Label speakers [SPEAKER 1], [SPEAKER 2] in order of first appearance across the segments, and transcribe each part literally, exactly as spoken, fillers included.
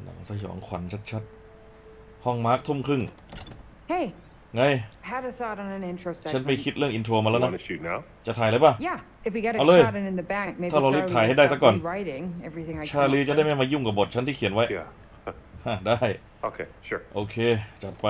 [SPEAKER 1] หนังสยองขวัญชัดๆห้องมาร์คทุ่มครึ่ง
[SPEAKER 2] Hey
[SPEAKER 1] ไง
[SPEAKER 2] had a thought on an intro
[SPEAKER 1] ฉันไป
[SPEAKER 2] segment
[SPEAKER 1] คิดเรื่องอินโทรมาแล้วนะ
[SPEAKER 3] Want to shoot now?
[SPEAKER 1] จะถ่ายเลยป่ะ
[SPEAKER 2] yeah if we get it
[SPEAKER 1] เอาเลย
[SPEAKER 2] shot and in the bank maybe
[SPEAKER 1] ถ้าเรารีบ
[SPEAKER 2] Charlie
[SPEAKER 1] ถ่ายให้
[SPEAKER 2] will
[SPEAKER 1] ได้ซะ
[SPEAKER 2] stop
[SPEAKER 1] ก่อน
[SPEAKER 2] rewriting everything I
[SPEAKER 1] ชา
[SPEAKER 2] come
[SPEAKER 1] ลี
[SPEAKER 2] up
[SPEAKER 1] จะได้
[SPEAKER 2] with
[SPEAKER 1] ไม่มายุ่งกับบทฉันที่เขียนไว้
[SPEAKER 3] Yeah.
[SPEAKER 1] ฮะได้
[SPEAKER 3] Okay, sure.
[SPEAKER 1] โอเคจัดไป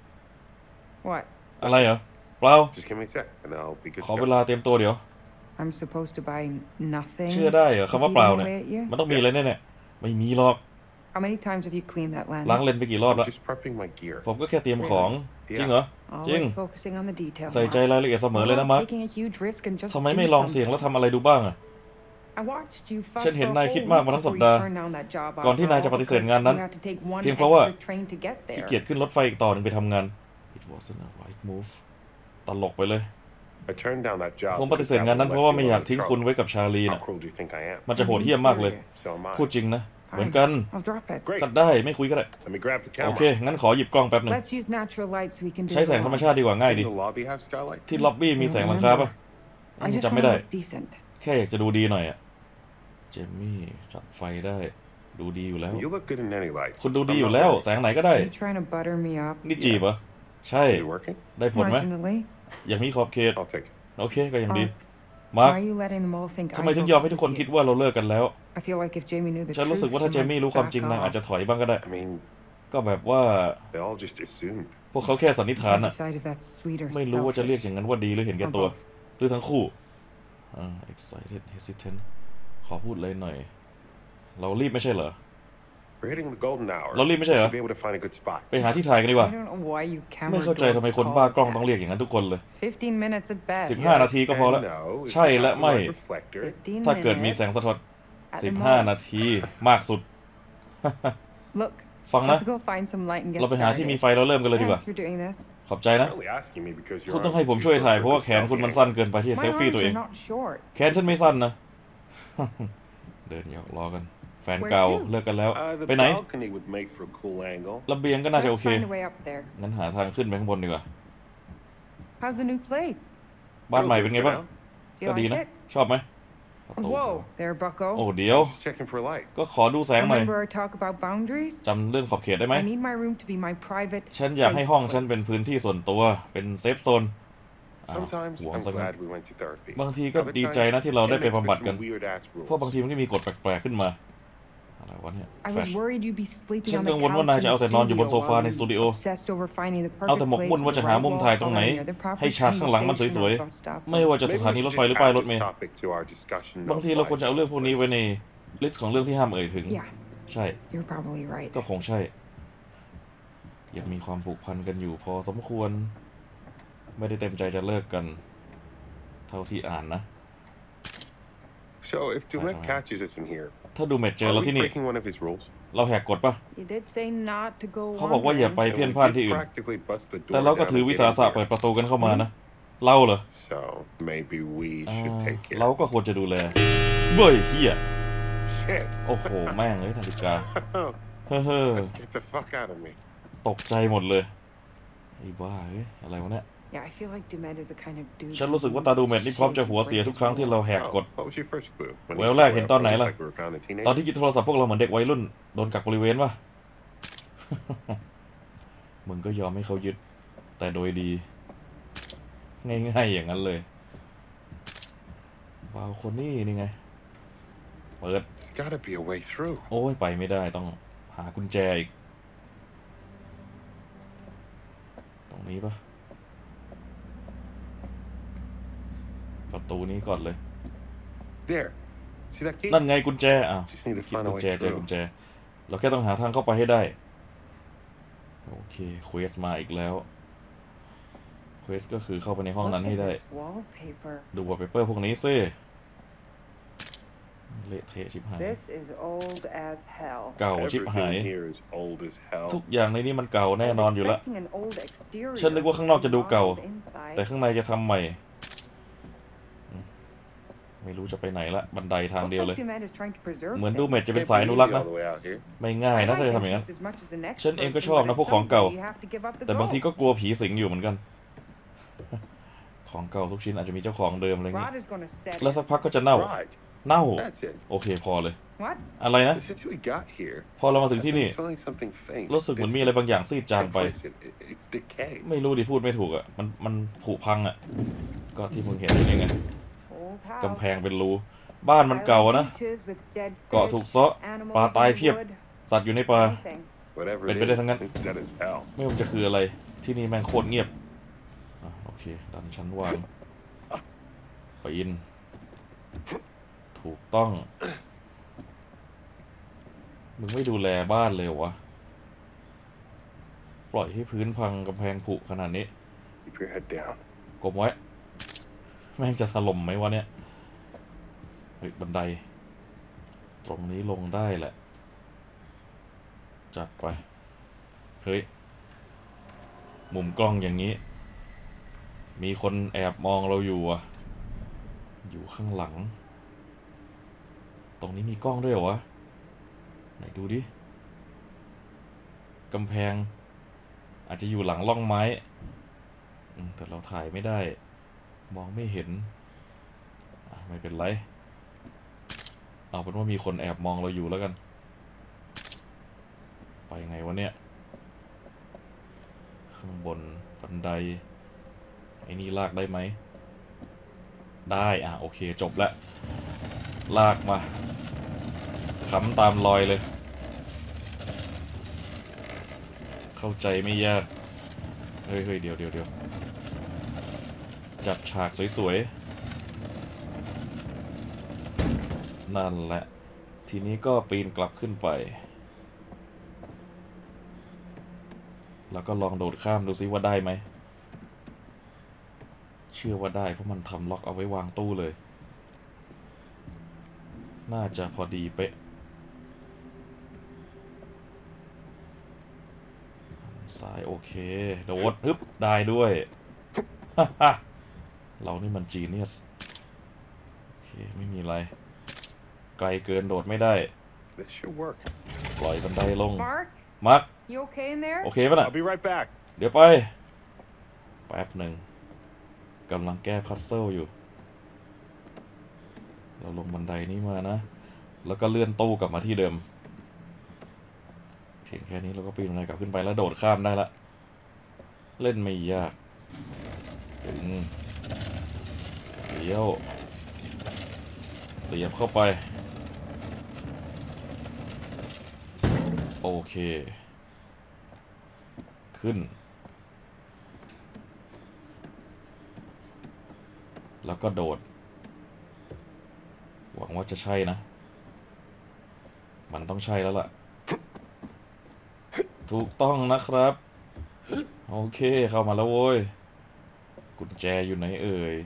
[SPEAKER 2] what
[SPEAKER 1] อะไรเหรอเปล่า
[SPEAKER 3] Just give me a sec, and I'll be good
[SPEAKER 1] ขอ
[SPEAKER 3] to
[SPEAKER 1] เว
[SPEAKER 3] go.
[SPEAKER 1] ลาเตรียมตัวเดี๋ยว
[SPEAKER 2] I'm supposed to buy nothing
[SPEAKER 1] เชื่อได้เหรอ
[SPEAKER 2] Is
[SPEAKER 1] คำว่า
[SPEAKER 2] he
[SPEAKER 1] เปล่า
[SPEAKER 2] eating
[SPEAKER 1] เนี่ย
[SPEAKER 2] away at you?
[SPEAKER 1] มันต้องมีอะไรแน่ๆไม่มีหรอก
[SPEAKER 2] how many times have you cleaned that
[SPEAKER 1] ล้าง
[SPEAKER 2] lens
[SPEAKER 1] เลนส์ไปกี่รอบ
[SPEAKER 3] I'm
[SPEAKER 1] แล้ว
[SPEAKER 3] just prepping my gear.
[SPEAKER 1] ผมก็แค่เตรียมของจริงเหรอ จริง
[SPEAKER 2] always focusing on the details
[SPEAKER 1] ใส่ใจ
[SPEAKER 2] Mark.
[SPEAKER 1] รายละเอียดเสมอเลยนะ
[SPEAKER 2] What
[SPEAKER 1] มา
[SPEAKER 2] about
[SPEAKER 1] ร์ค
[SPEAKER 2] taking a huge risk and just
[SPEAKER 1] ทำไม
[SPEAKER 2] do
[SPEAKER 1] ไม่ลองเสี่ยง
[SPEAKER 2] something?
[SPEAKER 1] แล้วทำอะไรดูบ้างอะ
[SPEAKER 2] I watched you fuss
[SPEAKER 1] ฉันเห็น
[SPEAKER 2] for a
[SPEAKER 1] นายคิด
[SPEAKER 2] whole
[SPEAKER 1] มาก
[SPEAKER 2] week
[SPEAKER 1] มาทั้งสัป
[SPEAKER 2] before
[SPEAKER 1] ดาห์
[SPEAKER 2] you turned down that job
[SPEAKER 1] ก่อนที่
[SPEAKER 2] offer
[SPEAKER 1] นายจะ
[SPEAKER 2] all
[SPEAKER 1] ปฏิเสธ
[SPEAKER 2] because
[SPEAKER 1] งานนั้น
[SPEAKER 2] you had to take one
[SPEAKER 1] เพียงเพราะว่า
[SPEAKER 2] extra train to get
[SPEAKER 1] ขี้
[SPEAKER 2] there
[SPEAKER 1] เกียจขึ้นรถไฟอีกต่อหนึ่งไปทำงาน It wasn't a right move ตลกไปเลย
[SPEAKER 3] I turned down that job
[SPEAKER 1] ผมปฏิ
[SPEAKER 3] because
[SPEAKER 1] เสธ
[SPEAKER 3] that
[SPEAKER 1] งาน
[SPEAKER 3] one
[SPEAKER 1] นั้นเพ
[SPEAKER 3] left
[SPEAKER 1] ราะว่า
[SPEAKER 3] you
[SPEAKER 1] ไม่
[SPEAKER 3] in
[SPEAKER 1] อยาก
[SPEAKER 3] the
[SPEAKER 1] ทิ้ง
[SPEAKER 3] trouble.
[SPEAKER 1] คุณไว้กับชาลี
[SPEAKER 3] How
[SPEAKER 1] น่ะ
[SPEAKER 3] cruel do you think I am?
[SPEAKER 1] มันจะโหดเหี้ยมมากเลย
[SPEAKER 3] So am
[SPEAKER 1] พูด
[SPEAKER 3] I.
[SPEAKER 1] จริงนะ เหมือนกัน
[SPEAKER 2] I'll drop it
[SPEAKER 1] ก็
[SPEAKER 3] Great.
[SPEAKER 1] ได้ไม่คุยก็ได้
[SPEAKER 3] Let me grab the
[SPEAKER 1] โอเค
[SPEAKER 3] camera.
[SPEAKER 1] งั้นขอหยิบกล้องแป๊บหนึ่ง
[SPEAKER 2] let's use natural light so we can do
[SPEAKER 1] ใช้
[SPEAKER 2] it
[SPEAKER 1] แสงธรรม
[SPEAKER 2] alone.
[SPEAKER 1] ชาติดีกว่าง่ายดี
[SPEAKER 3] Does the lobby have skylight?
[SPEAKER 1] ที่ล็อบบี้มีแสงหลังคาป่ะ
[SPEAKER 2] I just
[SPEAKER 1] จำ
[SPEAKER 2] want
[SPEAKER 1] ไม่
[SPEAKER 2] to
[SPEAKER 1] ได้
[SPEAKER 2] look decent
[SPEAKER 1] แค่อยากจะดูดีหน่อยอะเจมมี่จัดไฟได้ ดูดีอยู่แล้ว
[SPEAKER 3] You look good in any light.
[SPEAKER 1] คุณดูดี
[SPEAKER 3] I'm
[SPEAKER 1] อยู่
[SPEAKER 3] not
[SPEAKER 1] แล้ว
[SPEAKER 3] worried.
[SPEAKER 1] แสงไหนก็ได้
[SPEAKER 2] are you trying to butter me up
[SPEAKER 1] นี่จีบเหรอ ใช่
[SPEAKER 3] Is it working?
[SPEAKER 1] ได้ผลไหม
[SPEAKER 2] marginally
[SPEAKER 1] อยากมีขอบเขต
[SPEAKER 3] I'll take it.
[SPEAKER 1] โอเคก็ยังดี
[SPEAKER 2] Mark,
[SPEAKER 1] มาร์ค
[SPEAKER 2] why are you letting them all think
[SPEAKER 1] ทำไม
[SPEAKER 2] I
[SPEAKER 1] ถึง
[SPEAKER 2] broke
[SPEAKER 1] ยอม
[SPEAKER 2] up
[SPEAKER 1] ให้ทุก
[SPEAKER 2] with
[SPEAKER 1] คนคิด
[SPEAKER 2] you?
[SPEAKER 1] ว่าเราเลิกกันแล้ว
[SPEAKER 2] I feel like if Jamie knew the
[SPEAKER 1] ฉันรู้สึก
[SPEAKER 2] truth
[SPEAKER 1] ว่าถ้า
[SPEAKER 2] she
[SPEAKER 1] เจมี่
[SPEAKER 2] might
[SPEAKER 1] รู้ความจริง
[SPEAKER 2] back
[SPEAKER 1] นางอาจ
[SPEAKER 2] off.
[SPEAKER 1] จะถอยบ้างก็ได้
[SPEAKER 3] I mean,
[SPEAKER 1] ก็แบบว่า
[SPEAKER 3] they all just assumed.
[SPEAKER 1] พวกเขาแค่สันนิษฐาน
[SPEAKER 2] Can't
[SPEAKER 1] อะ
[SPEAKER 2] decide if that's sweet or
[SPEAKER 1] ไม่รู้ว่าจะเรียก
[SPEAKER 2] selfish.
[SPEAKER 1] อย่างนั้นว่าดีหรือเห็นแก่ตัว
[SPEAKER 2] Or both.
[SPEAKER 1] หรือทั้งคู่อ่า excited hesitant ขอพูดเลยหน่อย เรารีบไม่ใช่เหรอ
[SPEAKER 3] We're hitting the golden hour.
[SPEAKER 1] เรารีบไม่ใช่
[SPEAKER 3] We
[SPEAKER 1] เหรอ
[SPEAKER 3] should be able to find a good spot.
[SPEAKER 1] ไปหาที่ถ่ายกันดีกว่า
[SPEAKER 2] I don't know why you
[SPEAKER 1] ไม่
[SPEAKER 2] camera
[SPEAKER 1] เข้าใจทำไม
[SPEAKER 2] dorks
[SPEAKER 1] คน
[SPEAKER 2] call
[SPEAKER 1] บ้า
[SPEAKER 2] it
[SPEAKER 1] กล้อง
[SPEAKER 2] that.
[SPEAKER 1] ต้องเรียกอย่างนั้นทุกคนเลย
[SPEAKER 2] It's fifteen minutes at best.
[SPEAKER 1] สิบห้า นาทีก็พอแล้ว
[SPEAKER 3] And no, if
[SPEAKER 1] ใช่
[SPEAKER 3] you
[SPEAKER 1] และ
[SPEAKER 3] have the
[SPEAKER 1] ไม่
[SPEAKER 3] right reflector.
[SPEAKER 2] fifteen
[SPEAKER 1] ถ้าเกิดมีแสง
[SPEAKER 2] minutes
[SPEAKER 1] สะท้อน
[SPEAKER 2] at
[SPEAKER 1] สิบ
[SPEAKER 2] the
[SPEAKER 1] ห้า
[SPEAKER 2] most.
[SPEAKER 1] นาทีมากสุด
[SPEAKER 2] Look,
[SPEAKER 1] ฟังนะ
[SPEAKER 2] let's go find some light and get
[SPEAKER 1] เราไปหาที่มี
[SPEAKER 2] started.
[SPEAKER 1] ไฟแล้วเริ่มกันเลยดีกว่า
[SPEAKER 2] Thanks for doing this.
[SPEAKER 1] ขอบใจ
[SPEAKER 3] You're
[SPEAKER 1] นะ
[SPEAKER 3] only asking me because
[SPEAKER 1] คุ
[SPEAKER 3] your
[SPEAKER 1] ณต้อง
[SPEAKER 3] arms
[SPEAKER 1] ให้
[SPEAKER 3] are
[SPEAKER 1] ผม
[SPEAKER 3] too
[SPEAKER 1] ช่วย
[SPEAKER 3] short
[SPEAKER 1] ถ่าย
[SPEAKER 3] for
[SPEAKER 1] เพราะว่า
[SPEAKER 3] good
[SPEAKER 1] แขนคุณมัน
[SPEAKER 3] selfie
[SPEAKER 1] สั้น
[SPEAKER 3] angle.
[SPEAKER 1] เกินไปที่จะ
[SPEAKER 2] My
[SPEAKER 1] เซลฟี่
[SPEAKER 2] arms
[SPEAKER 1] ตัวเอ
[SPEAKER 2] are
[SPEAKER 1] ง
[SPEAKER 2] not short.
[SPEAKER 1] แขนฉันไม่สั้นนะ เดินหยอกล้อกัน แฟนเก่าเลิกกันแล้ว
[SPEAKER 3] Uh, the
[SPEAKER 1] ไปไหน
[SPEAKER 3] balcony would make for a cool angle.
[SPEAKER 1] ระเบียงก็น่าจะโอ
[SPEAKER 2] Let's
[SPEAKER 1] เค
[SPEAKER 2] find a way up there.
[SPEAKER 1] งั้นหาทางขึ้นไปข้างบนดีกว่า
[SPEAKER 2] How's the new place?
[SPEAKER 1] บ้านใหม่เป็นไงบ้าง
[SPEAKER 2] Do
[SPEAKER 1] ก็
[SPEAKER 2] you
[SPEAKER 1] ดี
[SPEAKER 2] like
[SPEAKER 1] นะ
[SPEAKER 2] it?
[SPEAKER 1] ชอบไหมประตู
[SPEAKER 2] Whoa, there,
[SPEAKER 1] โอ้
[SPEAKER 2] Bucko.
[SPEAKER 1] เดี๋ยว
[SPEAKER 3] Just checking for light.
[SPEAKER 1] ก็ขอดูแสงหน่อย
[SPEAKER 2] Remember our talk about boundaries?
[SPEAKER 1] จำเรื่องขอบเขตได้ไหม
[SPEAKER 2] I need my room to be my private,
[SPEAKER 1] ฉันอยากให้
[SPEAKER 2] safe
[SPEAKER 1] ห้องฉันเป็น
[SPEAKER 2] place.
[SPEAKER 1] พื้นที่ส่วนตัว เป็นเซฟโซน อ้าว
[SPEAKER 3] Sometimes
[SPEAKER 1] หวง
[SPEAKER 3] I'm
[SPEAKER 1] สักงั้น
[SPEAKER 3] glad we went to therapy.
[SPEAKER 1] บางทีก็
[SPEAKER 3] Other
[SPEAKER 1] ดีใจนะ
[SPEAKER 3] times,
[SPEAKER 1] ที่เราได้
[SPEAKER 3] it
[SPEAKER 1] ไป
[SPEAKER 3] makes for
[SPEAKER 1] บำบัดกัน
[SPEAKER 3] some weird ass
[SPEAKER 1] เพราะบาง
[SPEAKER 3] rules.
[SPEAKER 1] ทีมันก็มีกฎแปลกๆขึ้นมา อะไรวะเนี่ย
[SPEAKER 2] I
[SPEAKER 1] แฟล
[SPEAKER 2] was
[SPEAKER 1] ช
[SPEAKER 2] worried you'd be sleeping
[SPEAKER 1] ฉัน
[SPEAKER 2] on
[SPEAKER 1] กั
[SPEAKER 2] the
[SPEAKER 1] งวลว่า
[SPEAKER 2] couch
[SPEAKER 1] นาย
[SPEAKER 2] in
[SPEAKER 1] จะ
[SPEAKER 2] the
[SPEAKER 1] เอาแต่นอนอยู่บนโซ
[SPEAKER 2] studio
[SPEAKER 1] ฟา
[SPEAKER 2] while
[SPEAKER 1] ใน
[SPEAKER 2] you
[SPEAKER 1] สตูดิโอ
[SPEAKER 2] obsessed over finding the
[SPEAKER 1] เอา
[SPEAKER 2] perfect
[SPEAKER 1] แต่หมก
[SPEAKER 2] place
[SPEAKER 1] มุ่น
[SPEAKER 2] with
[SPEAKER 1] ว่า
[SPEAKER 2] the
[SPEAKER 1] จะหา
[SPEAKER 2] right
[SPEAKER 1] มุม
[SPEAKER 2] wall
[SPEAKER 1] ถ่ายตรงไหน
[SPEAKER 2] color near the proper
[SPEAKER 1] ให้ฉากข้างหลังมัน
[SPEAKER 2] train
[SPEAKER 1] สวย
[SPEAKER 2] station or bus stop.
[SPEAKER 1] ๆ ไม่ว่าจะส
[SPEAKER 3] Maybe
[SPEAKER 1] ถา
[SPEAKER 3] we
[SPEAKER 1] นี
[SPEAKER 3] should
[SPEAKER 1] รถ
[SPEAKER 3] just
[SPEAKER 1] ไฟหรือป้าย
[SPEAKER 3] add
[SPEAKER 1] รถ
[SPEAKER 3] this
[SPEAKER 1] เมล์
[SPEAKER 3] topic to our discussion
[SPEAKER 1] บาง
[SPEAKER 3] of
[SPEAKER 1] ทีเราควร
[SPEAKER 3] life
[SPEAKER 1] จะเอาเรื่องพวกนี้ไว้
[SPEAKER 3] list.
[SPEAKER 1] ในลิสต์ของเรื่องที่ห้ามเอ่ยถึง
[SPEAKER 2] Yeah,
[SPEAKER 1] ใช่
[SPEAKER 2] you're probably right.
[SPEAKER 1] ก็คงใช่ยังมีความผูกพันกันอยู่พอสมควร ไม่ได้เต็มใจจะเลิกกัน เท่าที่อ่านนะ
[SPEAKER 3] So if Dumet catches us in here,
[SPEAKER 1] ถ้าดูเมทเจอ
[SPEAKER 3] are
[SPEAKER 1] เรา
[SPEAKER 3] we
[SPEAKER 1] ที่นี่
[SPEAKER 3] breaking one of his rules?
[SPEAKER 1] เราแหกกฎปะ
[SPEAKER 2] You did say not to go
[SPEAKER 1] เขาบอกว่าอย่าไป
[SPEAKER 2] wandering.
[SPEAKER 1] เพี้ยน
[SPEAKER 3] And
[SPEAKER 1] พลาด
[SPEAKER 3] we
[SPEAKER 1] ที่
[SPEAKER 3] did
[SPEAKER 1] อื่น
[SPEAKER 3] practically bust the
[SPEAKER 1] แต่
[SPEAKER 3] door
[SPEAKER 1] เราก็
[SPEAKER 3] down
[SPEAKER 1] ถือ
[SPEAKER 3] and
[SPEAKER 1] วิ
[SPEAKER 3] get
[SPEAKER 1] สา
[SPEAKER 3] in
[SPEAKER 1] สะเปิด
[SPEAKER 3] here.
[SPEAKER 1] ประตูกันเข้ามานะ เราเหรอ
[SPEAKER 3] So maybe we
[SPEAKER 1] อ่า
[SPEAKER 3] should take
[SPEAKER 1] เรา
[SPEAKER 3] care.
[SPEAKER 1] ก็ควรจะดูแลเบ้ยเฮีย
[SPEAKER 3] Shit.
[SPEAKER 1] โอ้โห แม่งเลยนาฬิกา เฮ้อ
[SPEAKER 3] Let's get the fuck out of me.
[SPEAKER 1] ตกใจหมดเลยไอ้บ้าเอ้ยอะไรวะเนี่ย
[SPEAKER 2] Yeah, I feel like Dumet is the kind of dude
[SPEAKER 1] ฉันรู้สึกว่าตาดูเมทนี่พร้อมจะหัวเสียทุกครั้งที่เราแหกกฎ
[SPEAKER 3] So, what was your first clue? When
[SPEAKER 1] เว
[SPEAKER 3] you
[SPEAKER 1] ล
[SPEAKER 3] told
[SPEAKER 1] แรกเห็น
[SPEAKER 3] our
[SPEAKER 1] ตอนไหน
[SPEAKER 3] phones
[SPEAKER 1] ล่ะ
[SPEAKER 3] like we were found in
[SPEAKER 1] ตอน
[SPEAKER 3] teenagers?
[SPEAKER 1] ที่ยึดโทรศัพท์พวกเราเหมือนเด็กวัยรุ่นโดนกักบริเวณวะ มึงก็ยอมให้เขายึด แต่โดยดี ง่ายๆอย่างนั้นเลยบาวคนนี้นี่ไง เปิด
[SPEAKER 3] There's gotta be a way through.
[SPEAKER 1] โอ้ยไปไม่ได้ต้องหากุญแจอีก ตรงนี้ปะประตูนี้ก่อนเลย
[SPEAKER 3] There. See that key?
[SPEAKER 1] นั่นไงกุญแจอ้าว
[SPEAKER 3] Just need to
[SPEAKER 1] คิด
[SPEAKER 3] find
[SPEAKER 1] กุ
[SPEAKER 3] a
[SPEAKER 1] ญ
[SPEAKER 3] way
[SPEAKER 1] แจเจอ
[SPEAKER 3] through.
[SPEAKER 1] กุญแจ เราแค่ต้องหาทางเข้าไปให้ได้ โอเคเควสมาอีกแล้วเควสก็คือเข้าไปในห้อง
[SPEAKER 2] Look
[SPEAKER 1] นั้น
[SPEAKER 2] at
[SPEAKER 1] ให้ได้
[SPEAKER 2] this wallpaper.
[SPEAKER 1] ดูวอลเปเปอร์พวกนี้ซิเละเทะชิบหาย
[SPEAKER 2] This is old as hell.
[SPEAKER 1] เก่าชิบหาย
[SPEAKER 3] Everything here is old as hell.
[SPEAKER 1] ทุกอย่างในนี้มันเก่าแน่นอนอยู่แล้ว
[SPEAKER 2] Expecting an old exterior,
[SPEAKER 1] ฉันนึกว่าข้างนอกจะดูเก่า
[SPEAKER 2] modeled inside.
[SPEAKER 1] แต่ข้างในจะทำใหม่อืมไม่รู้จะไปไหนละบันไดทาง
[SPEAKER 2] Looks
[SPEAKER 1] เดียว
[SPEAKER 2] like
[SPEAKER 1] เลย
[SPEAKER 2] Dumet is trying to preserve
[SPEAKER 1] เหมือนดู
[SPEAKER 2] things.
[SPEAKER 1] เมทจะเป็น
[SPEAKER 3] Can't
[SPEAKER 1] สายอ
[SPEAKER 3] be
[SPEAKER 1] นุ
[SPEAKER 3] easy
[SPEAKER 1] รักษ์นะ
[SPEAKER 3] all the way out here.
[SPEAKER 1] ไม่ง่าย
[SPEAKER 2] I
[SPEAKER 1] นะ
[SPEAKER 2] like
[SPEAKER 1] ถ้าจะทำอย่างนั้น
[SPEAKER 2] antiques as much as the next
[SPEAKER 1] ฉันเองก็
[SPEAKER 2] person,
[SPEAKER 1] ชอบ
[SPEAKER 2] but
[SPEAKER 1] นะพวกของเก่า
[SPEAKER 2] someday you have to give up the
[SPEAKER 1] แต่บางที
[SPEAKER 2] ghost.
[SPEAKER 1] ก็กลัวผีสิงอยู่เหมือนกัน ของเก่าทุกชิ้นอาจจะมีเจ้าของเดิมอะไรอย่างงี้
[SPEAKER 2] Rod is gonna set
[SPEAKER 1] แล้ว
[SPEAKER 2] it.
[SPEAKER 1] สักพักก็จะเน่า
[SPEAKER 3] Right.
[SPEAKER 1] เน่า
[SPEAKER 3] That's it.
[SPEAKER 1] โอเคพอเลย
[SPEAKER 2] What?
[SPEAKER 1] อะไรนะ
[SPEAKER 3] Since we got here,
[SPEAKER 1] พอเรามาถึง
[SPEAKER 3] I've
[SPEAKER 1] ที่
[SPEAKER 3] been
[SPEAKER 1] นี่
[SPEAKER 3] smelling something faint.
[SPEAKER 1] รู้สึกเหมือนมีอะไรบางอย่างซีดจางไป
[SPEAKER 3] Can't place it. It- It's decay.
[SPEAKER 1] ไม่รู้ดิพูดไม่ถูกอ่ะมันมันผุพังอ่ะก็ที่มึงเห็นนี่ไง
[SPEAKER 2] Old house.
[SPEAKER 1] กำแพงเป็นรูบ้านมันเก่าอะนะ
[SPEAKER 2] Island beaches with dead
[SPEAKER 1] เกาะ
[SPEAKER 2] fish,
[SPEAKER 1] ถูกเซาะ
[SPEAKER 2] animals
[SPEAKER 1] ปลาตาย
[SPEAKER 2] in the
[SPEAKER 1] เพียบ
[SPEAKER 2] wood,
[SPEAKER 1] สัตว์อยู่ในป่า
[SPEAKER 2] anything.
[SPEAKER 3] Whatever
[SPEAKER 1] Bên-
[SPEAKER 3] it
[SPEAKER 1] bên đây
[SPEAKER 3] is,
[SPEAKER 1] thằng Ngân.
[SPEAKER 3] it's dead as hell.
[SPEAKER 1] ไม่ว่ามันจะคืออะไรที่นี่แม่งโคตรเงียบอ่ะโอเคดันชั้นวางปีนถูกต้องมึงไม่ดูแลบ้านเลยเหรอวะปล่อยให้พื้นพังกำแพงผุขนาดนี้
[SPEAKER 3] Keep your head down.
[SPEAKER 1] กลมไว้ แม่งจะถล่มไหมวะเนี่ยเฮ้ยบันได ตรงนี้ลงได้แหละ จัดไป เฮ้ย มุมกล้องอย่างนี้ มีคนแอบมองเราอยู่อ่ะ อยู่ข้างหลัง ตรงนี้มีกล้องด้วยเหรอวะ ไหนดูดิ กำแพง อาจจะอยู่หลังร่องไม้อืมแต่เราถ่ายไม่ได้ มองไม่เห็นอ่ะไม่เป็นไร เอาเป็นว่ามีคนแอบมองเราอยู่แล้วกัน ไปไงวะเนี่ย ข้างบนบันได ไอ้นี่ลากได้ไหม ได้อ่ะโอเคจบแล้ว ลากมาค้ำตามรอยเลย เข้าใจไม่ยาก เฮ้ยเฮ้ยเดี๋ยวเดี๋ยวเดี๋ยวจัดฉากสวยๆ นั่นแหละ ทีนี้ก็ปีนกลับขึ้นไป แล้วก็ลองโดดข้ามดูซิว่าได้ไหม เชื่อว่าได้เพราะมันทำล็อกเอาไว้วางตู้เลย น่าจะพอดีเป๊ะ ซ้ายโอเค โดดฮึบได้ด้วย เรานี่มันจีเนียส โอเค ไม่มีอะไร ไกลเกินโดดไม่ได้
[SPEAKER 3] This should work.
[SPEAKER 1] ปล่อยบันไดลง
[SPEAKER 2] Mark,
[SPEAKER 1] มาร์ค
[SPEAKER 2] you okay in there?
[SPEAKER 1] โอเคป่ะน่ะ
[SPEAKER 3] I'll be right back.
[SPEAKER 1] เดี๋ยวไป แป๊บหนึ่งกำลังแก้พัซเซิลอยู่ เราลงบันไดนี้มานะ แล้วก็เลื่อนตู้กลับมาที่เดิม เพียงแค่นี้เราก็ปีนบันไดกลับขึ้นไปแล้วโดดข้ามได้ละ เล่นไม่ยากถึงเดี๋ยวเสียบเข้าไป โอเค ขึ้น แล้วก็โดด หวังว่าจะใช่นะ มันต้องใช่แล้วล่ะ ถูกต้องนะครับ โอเคเข้ามาแล้วโว้ย กุญแจอยู่ไหนเอ่ย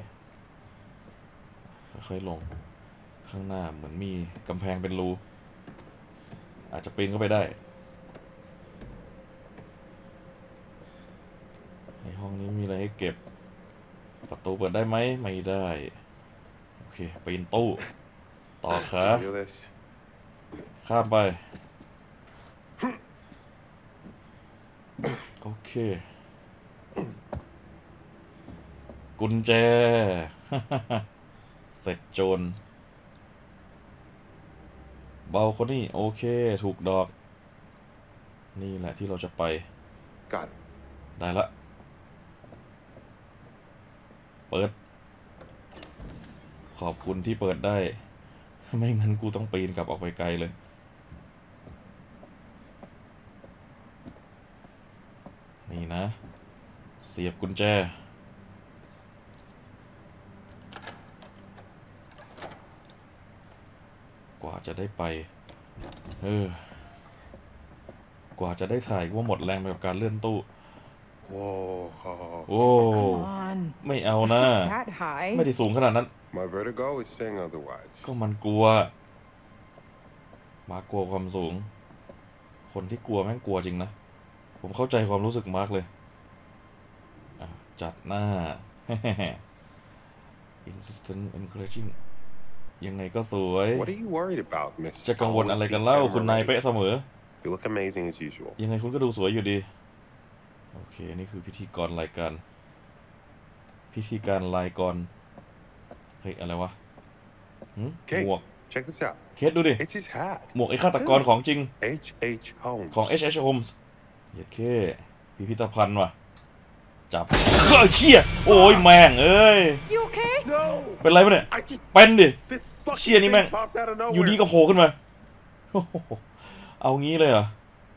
[SPEAKER 1] ค่อยๆลง ข้างหน้าเหมือนมีกำแพงเป็นรู อาจจะปีนเข้าไปได้ ในห้องนี้มีอะไรให้เก็บ ประตูเปิดได้ไหมไม่ได้ โอเคปีนตู้ ต่อขา
[SPEAKER 3] Feel this?
[SPEAKER 1] ข้ามไป โอเค กุญแจ เสร็จโจรเบาคนนี้โอเคถูกดอก นี่แหละที่เราจะไป
[SPEAKER 3] Got it.
[SPEAKER 1] ได้ละ เปิด ขอบคุณที่เปิดได้ ไม่งั้นกูต้องปีนกลับออกไปไกลเลย นี่นะ เสียบกุญแจ กว่าจะได้ไป เออ กว่าจะได้ถ่ายว่าหมดแรงไปกับการเลื่อนตู้
[SPEAKER 3] Whoa.
[SPEAKER 1] โอ้
[SPEAKER 2] Come on.
[SPEAKER 1] ไม่เอานะ
[SPEAKER 2] It's not that high.
[SPEAKER 1] ไม่ได้สูงขนาดนั้น
[SPEAKER 3] My vertigo is saying otherwise.
[SPEAKER 1] ก็มันกลัว มาร์คกลัวความสูง คนที่กลัวแม่งกลัวจริงนะ ผมเข้าใจความรู้สึกมาร์คเลยอ่ะจัดหน้า insistent encouraging ยังไงก็สวย
[SPEAKER 3] What are you worried about, Miss?
[SPEAKER 1] จะกังวลอะไรกันเล่า คุณนายเป๊ะเสมอ
[SPEAKER 3] You look amazing as usual.
[SPEAKER 1] ยังไงคุณก็ดูสวยอยู่ดี โอเค นี่คือพิธีกรรายการ พิธีการรายกรเฮ้ย อะไรวะหึหมวก
[SPEAKER 3] Check this out.
[SPEAKER 1] เคสดูดิ
[SPEAKER 3] It's his hat.
[SPEAKER 1] หมวกไอ้ฆาตกรของจริง
[SPEAKER 3] H H. Holmes.
[SPEAKER 1] ของ เอช เอช Holmes เหี้ยเคพิพิธภัณฑ์ว่ะจับเฮ้ยเชี่ยโอ้ยแม่งเอ้ย
[SPEAKER 2] You okay?
[SPEAKER 3] No.
[SPEAKER 1] เป็นไรปะเนี่ย
[SPEAKER 3] I just
[SPEAKER 1] เป็นดิ
[SPEAKER 3] this fucking
[SPEAKER 1] Shit,
[SPEAKER 3] thing
[SPEAKER 1] man.
[SPEAKER 3] popped out of
[SPEAKER 1] อยู่ดี
[SPEAKER 3] nowhere.
[SPEAKER 1] ก็โผล่ขึ้นมาโอ้โหเอางี้เลยเหรอ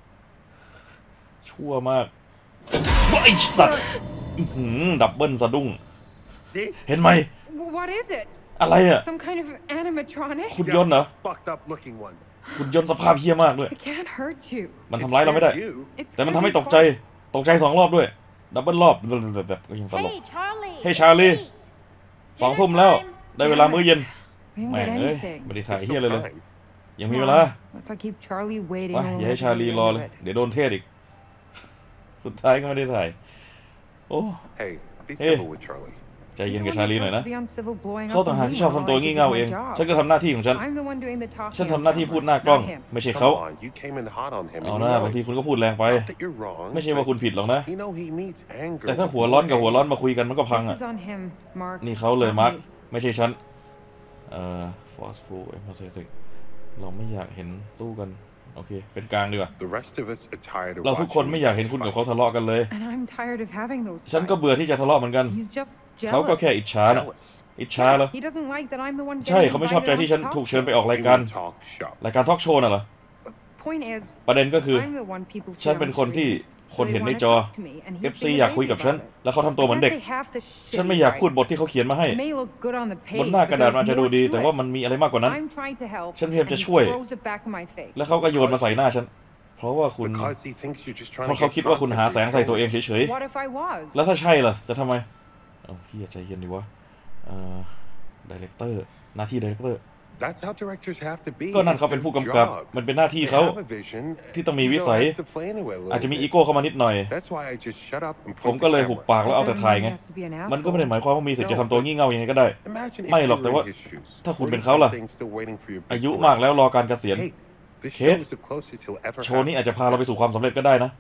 [SPEAKER 1] ชั่วมากไอ้สัตว์อื้อหือดับเบิลสะดุ้ง
[SPEAKER 3] See?
[SPEAKER 1] เห็นไหม
[SPEAKER 2] W- What is it?
[SPEAKER 1] อะไรอ่ะ
[SPEAKER 2] Some kind of animatronic?
[SPEAKER 1] คุณยนต์เหรอ
[SPEAKER 3] Fucked up looking one.
[SPEAKER 1] คุณยนต์สภาพเฮี้ยมากด้วย
[SPEAKER 2] It can't hurt you.
[SPEAKER 1] มัน
[SPEAKER 3] It
[SPEAKER 1] ทำร้ายเราไม่ได้
[SPEAKER 3] scared you.
[SPEAKER 2] It's
[SPEAKER 1] แต่มันทำให้
[SPEAKER 2] scared
[SPEAKER 1] ต
[SPEAKER 2] me
[SPEAKER 1] กใจ
[SPEAKER 2] twice.
[SPEAKER 1] ตกใจสองรอบด้วยดับเบิลรอบแบบก็ยังตลก
[SPEAKER 4] Hey, Charlie.
[SPEAKER 1] Hey, Charlie.
[SPEAKER 4] wait.
[SPEAKER 1] สองทุ่มแล้ว ได้เวลามื้อเย็น
[SPEAKER 2] We didn't
[SPEAKER 1] แม่ง
[SPEAKER 2] get
[SPEAKER 1] เอ้ย
[SPEAKER 2] anything.
[SPEAKER 1] ไม่ได้ถ่าย
[SPEAKER 3] There's
[SPEAKER 1] เฮี้ย
[SPEAKER 3] still
[SPEAKER 1] เลยเลย
[SPEAKER 3] time.
[SPEAKER 1] ยังมี
[SPEAKER 2] Come
[SPEAKER 1] เวลา
[SPEAKER 2] on, Let's not keep Charlie waiting.
[SPEAKER 1] ไป
[SPEAKER 2] We'll
[SPEAKER 1] อย่าให้
[SPEAKER 2] never
[SPEAKER 1] ชาลี
[SPEAKER 2] get
[SPEAKER 1] รอ
[SPEAKER 2] rid
[SPEAKER 1] เล
[SPEAKER 2] of
[SPEAKER 1] ย
[SPEAKER 2] it.
[SPEAKER 1] เดี๋ยวโดนเทศอีก สุดท้ายก็ไม่ได้ถ่ายโอ้
[SPEAKER 3] Hey, be
[SPEAKER 1] Hey.
[SPEAKER 3] civil with Charlie.
[SPEAKER 1] ใจเย็น
[SPEAKER 2] He's
[SPEAKER 1] กับ
[SPEAKER 2] the
[SPEAKER 1] ชา
[SPEAKER 2] one
[SPEAKER 1] ลี
[SPEAKER 2] who
[SPEAKER 1] หน่อย
[SPEAKER 2] tries
[SPEAKER 1] นะ
[SPEAKER 2] to be uncivil, blowing
[SPEAKER 1] เขา
[SPEAKER 2] up
[SPEAKER 1] ต่างหาก
[SPEAKER 2] on
[SPEAKER 1] ที่
[SPEAKER 2] me
[SPEAKER 1] ชอบ
[SPEAKER 2] when
[SPEAKER 1] ทำตัว
[SPEAKER 2] all I
[SPEAKER 1] งี่
[SPEAKER 2] do
[SPEAKER 1] เง่า
[SPEAKER 2] is
[SPEAKER 1] เอ
[SPEAKER 2] my
[SPEAKER 1] ง
[SPEAKER 2] job.
[SPEAKER 1] ฉันก็ทำหน้าที่ของฉัน
[SPEAKER 2] I'm the one doing the talking.
[SPEAKER 1] ฉันทำหน้าที่พูดหน้ากล้อง
[SPEAKER 2] not him.
[SPEAKER 1] ไม่ใช่เขา
[SPEAKER 3] Come on, you came in hot on him.
[SPEAKER 1] เอา
[SPEAKER 3] and
[SPEAKER 1] ห
[SPEAKER 3] you
[SPEAKER 1] น้า
[SPEAKER 3] know
[SPEAKER 1] บาง
[SPEAKER 3] it.
[SPEAKER 1] ทีคุณก็พูดแรงไป
[SPEAKER 3] Not that you're wrong.
[SPEAKER 1] ไม่ใช่ว่า
[SPEAKER 3] but
[SPEAKER 1] คุณผิดหรอกนะ
[SPEAKER 3] You know he needs anger.
[SPEAKER 1] แต่ถ้าหัวร้อนกับหัวร้อนมาคุยกันมันก็พัง
[SPEAKER 2] This
[SPEAKER 1] อ่ะ
[SPEAKER 2] is on him, Mark.
[SPEAKER 1] นี่เขาเลย
[SPEAKER 2] not
[SPEAKER 1] มาร์ค
[SPEAKER 2] me.
[SPEAKER 1] ไม่ใช่ฉันเอ่อ forceful emphasizing เราไม่อยากเห็นสู้กันโอเคเป็นกลางดีกว่า
[SPEAKER 3] The rest of us are tired of
[SPEAKER 1] เราทุกคน
[SPEAKER 3] watching
[SPEAKER 1] ไม่
[SPEAKER 3] you
[SPEAKER 1] อยากเห็น
[SPEAKER 3] guys
[SPEAKER 1] คุณกับ
[SPEAKER 3] fight.
[SPEAKER 1] เขาทะเลาะกันเลย
[SPEAKER 2] And I'm tired of having those
[SPEAKER 1] ฉันก็
[SPEAKER 2] fights.
[SPEAKER 1] เบื่อที่จะทะเลาะเหมือนกัน
[SPEAKER 2] He's just
[SPEAKER 1] เขาก็แค่
[SPEAKER 2] jealous.
[SPEAKER 1] อิจฉานะ
[SPEAKER 3] Jealous.
[SPEAKER 1] อิจฉาเหรอ
[SPEAKER 2] He doesn't like that I'm the one
[SPEAKER 1] ใช่
[SPEAKER 2] getting
[SPEAKER 1] เขาไม่ชอบใจ
[SPEAKER 2] invited
[SPEAKER 1] ที่
[SPEAKER 2] on
[SPEAKER 1] ฉัน
[SPEAKER 2] the
[SPEAKER 1] ถูก
[SPEAKER 2] talk
[SPEAKER 1] เชิญไป
[SPEAKER 2] show.
[SPEAKER 1] ออกราย
[SPEAKER 3] You
[SPEAKER 1] การ
[SPEAKER 3] wanna talk shop.
[SPEAKER 1] รายการทอล์กโชว์น่ะเหรอ
[SPEAKER 2] Point is,
[SPEAKER 1] ประเด็นก็คือ
[SPEAKER 2] I'm the one people see
[SPEAKER 1] ฉัน
[SPEAKER 2] on
[SPEAKER 1] เป็น
[SPEAKER 2] the
[SPEAKER 1] คนที่
[SPEAKER 2] screen.
[SPEAKER 1] คน
[SPEAKER 2] So they
[SPEAKER 1] เห็นใน
[SPEAKER 2] wanna
[SPEAKER 1] จอ
[SPEAKER 2] talk to me, and he's
[SPEAKER 1] เอฟ ซี
[SPEAKER 2] being
[SPEAKER 1] อยากคุย
[SPEAKER 2] lazy
[SPEAKER 1] กับฉัน
[SPEAKER 2] about it.
[SPEAKER 1] แล้วเขาทำตัวเหมือน
[SPEAKER 2] I
[SPEAKER 1] เด็ก
[SPEAKER 2] can't say half the shit
[SPEAKER 1] ฉัน
[SPEAKER 2] he
[SPEAKER 1] ไม่อยากพูดบท
[SPEAKER 2] writes.
[SPEAKER 1] ที่เขาเขียนมาให้
[SPEAKER 2] It may look good on the
[SPEAKER 1] บน
[SPEAKER 2] page,
[SPEAKER 1] หน้ากระ
[SPEAKER 2] but
[SPEAKER 1] ดาษ
[SPEAKER 2] there's
[SPEAKER 1] มันอาจจะดู
[SPEAKER 2] more
[SPEAKER 1] ดี
[SPEAKER 2] to
[SPEAKER 1] แต่ว่า
[SPEAKER 2] it.
[SPEAKER 1] มันมีอะไรมากกว่านั้น
[SPEAKER 2] I'm trying to help,
[SPEAKER 1] ฉันพยายาม
[SPEAKER 2] and
[SPEAKER 1] จะ
[SPEAKER 2] he
[SPEAKER 1] ช่วย
[SPEAKER 2] throws it back in my face.
[SPEAKER 1] แล้วเขาก็โยนมาใส่หน้าฉัน เพราะว่าคุณ
[SPEAKER 3] Because he thinks you're just
[SPEAKER 1] เพ
[SPEAKER 3] trying
[SPEAKER 1] ราะ
[SPEAKER 3] to
[SPEAKER 1] เขา
[SPEAKER 3] get
[SPEAKER 1] คิดว่าคุณหา
[SPEAKER 3] content
[SPEAKER 1] แสง
[SPEAKER 3] for
[SPEAKER 1] ใส่
[SPEAKER 3] your
[SPEAKER 1] ตัวเอง
[SPEAKER 3] show.
[SPEAKER 1] เฉย
[SPEAKER 2] What if I was?
[SPEAKER 1] ๆ แล้วถ้าใช่ล่ะ จะทำไมเอ้าพี่ใจเย็นดีวะเอ่อดีเลกเตอร์หน้าที่ดีเลกเตอร์
[SPEAKER 3] That's how directors have to be.
[SPEAKER 1] ก็นั่น
[SPEAKER 3] It's
[SPEAKER 1] เขาเป็น
[SPEAKER 3] their
[SPEAKER 1] ผู้กำกับ
[SPEAKER 3] job.
[SPEAKER 1] มันเป็นหน้าที่
[SPEAKER 3] They
[SPEAKER 1] เขา
[SPEAKER 3] have a vision.
[SPEAKER 1] ที่ต้องมี
[SPEAKER 3] Ego
[SPEAKER 1] วิสัย
[SPEAKER 3] has to play into it a little
[SPEAKER 1] อาจจะมี
[SPEAKER 3] bit.
[SPEAKER 1] อีโก้เข้ามานิดหน่อย
[SPEAKER 3] That's why I just shut up and
[SPEAKER 1] ผม
[SPEAKER 3] point
[SPEAKER 1] ก็
[SPEAKER 3] the
[SPEAKER 1] เลยหุบ
[SPEAKER 3] camera.
[SPEAKER 1] ปากแล้วเอาแต่ถ่ายไง
[SPEAKER 2] He has to be an
[SPEAKER 1] มันก็ไม่ได้
[SPEAKER 2] asshole.
[SPEAKER 1] หมายความว่ามีสิทธิ์จะทำตัวงี่เง่ายังไงก็ได้
[SPEAKER 3] Imagine if
[SPEAKER 1] ไม่
[SPEAKER 3] you
[SPEAKER 1] หรอกแต่
[SPEAKER 3] were
[SPEAKER 1] ว่า
[SPEAKER 3] in his shoes.
[SPEAKER 1] ถ้าคุณเป็นเขาล่ะ
[SPEAKER 3] forty-something still waiting for your big
[SPEAKER 1] อายุ
[SPEAKER 3] break.
[SPEAKER 1] มากแล้วรอการเกษียณ
[SPEAKER 3] Hey, this
[SPEAKER 1] Kid,
[SPEAKER 3] show is the closest he'll ever
[SPEAKER 1] โชว์
[SPEAKER 3] have
[SPEAKER 1] นี้
[SPEAKER 3] to
[SPEAKER 1] อาจจะพาเราไปสู่ความ
[SPEAKER 3] success.
[SPEAKER 1] สำเร็จก็ได้นะ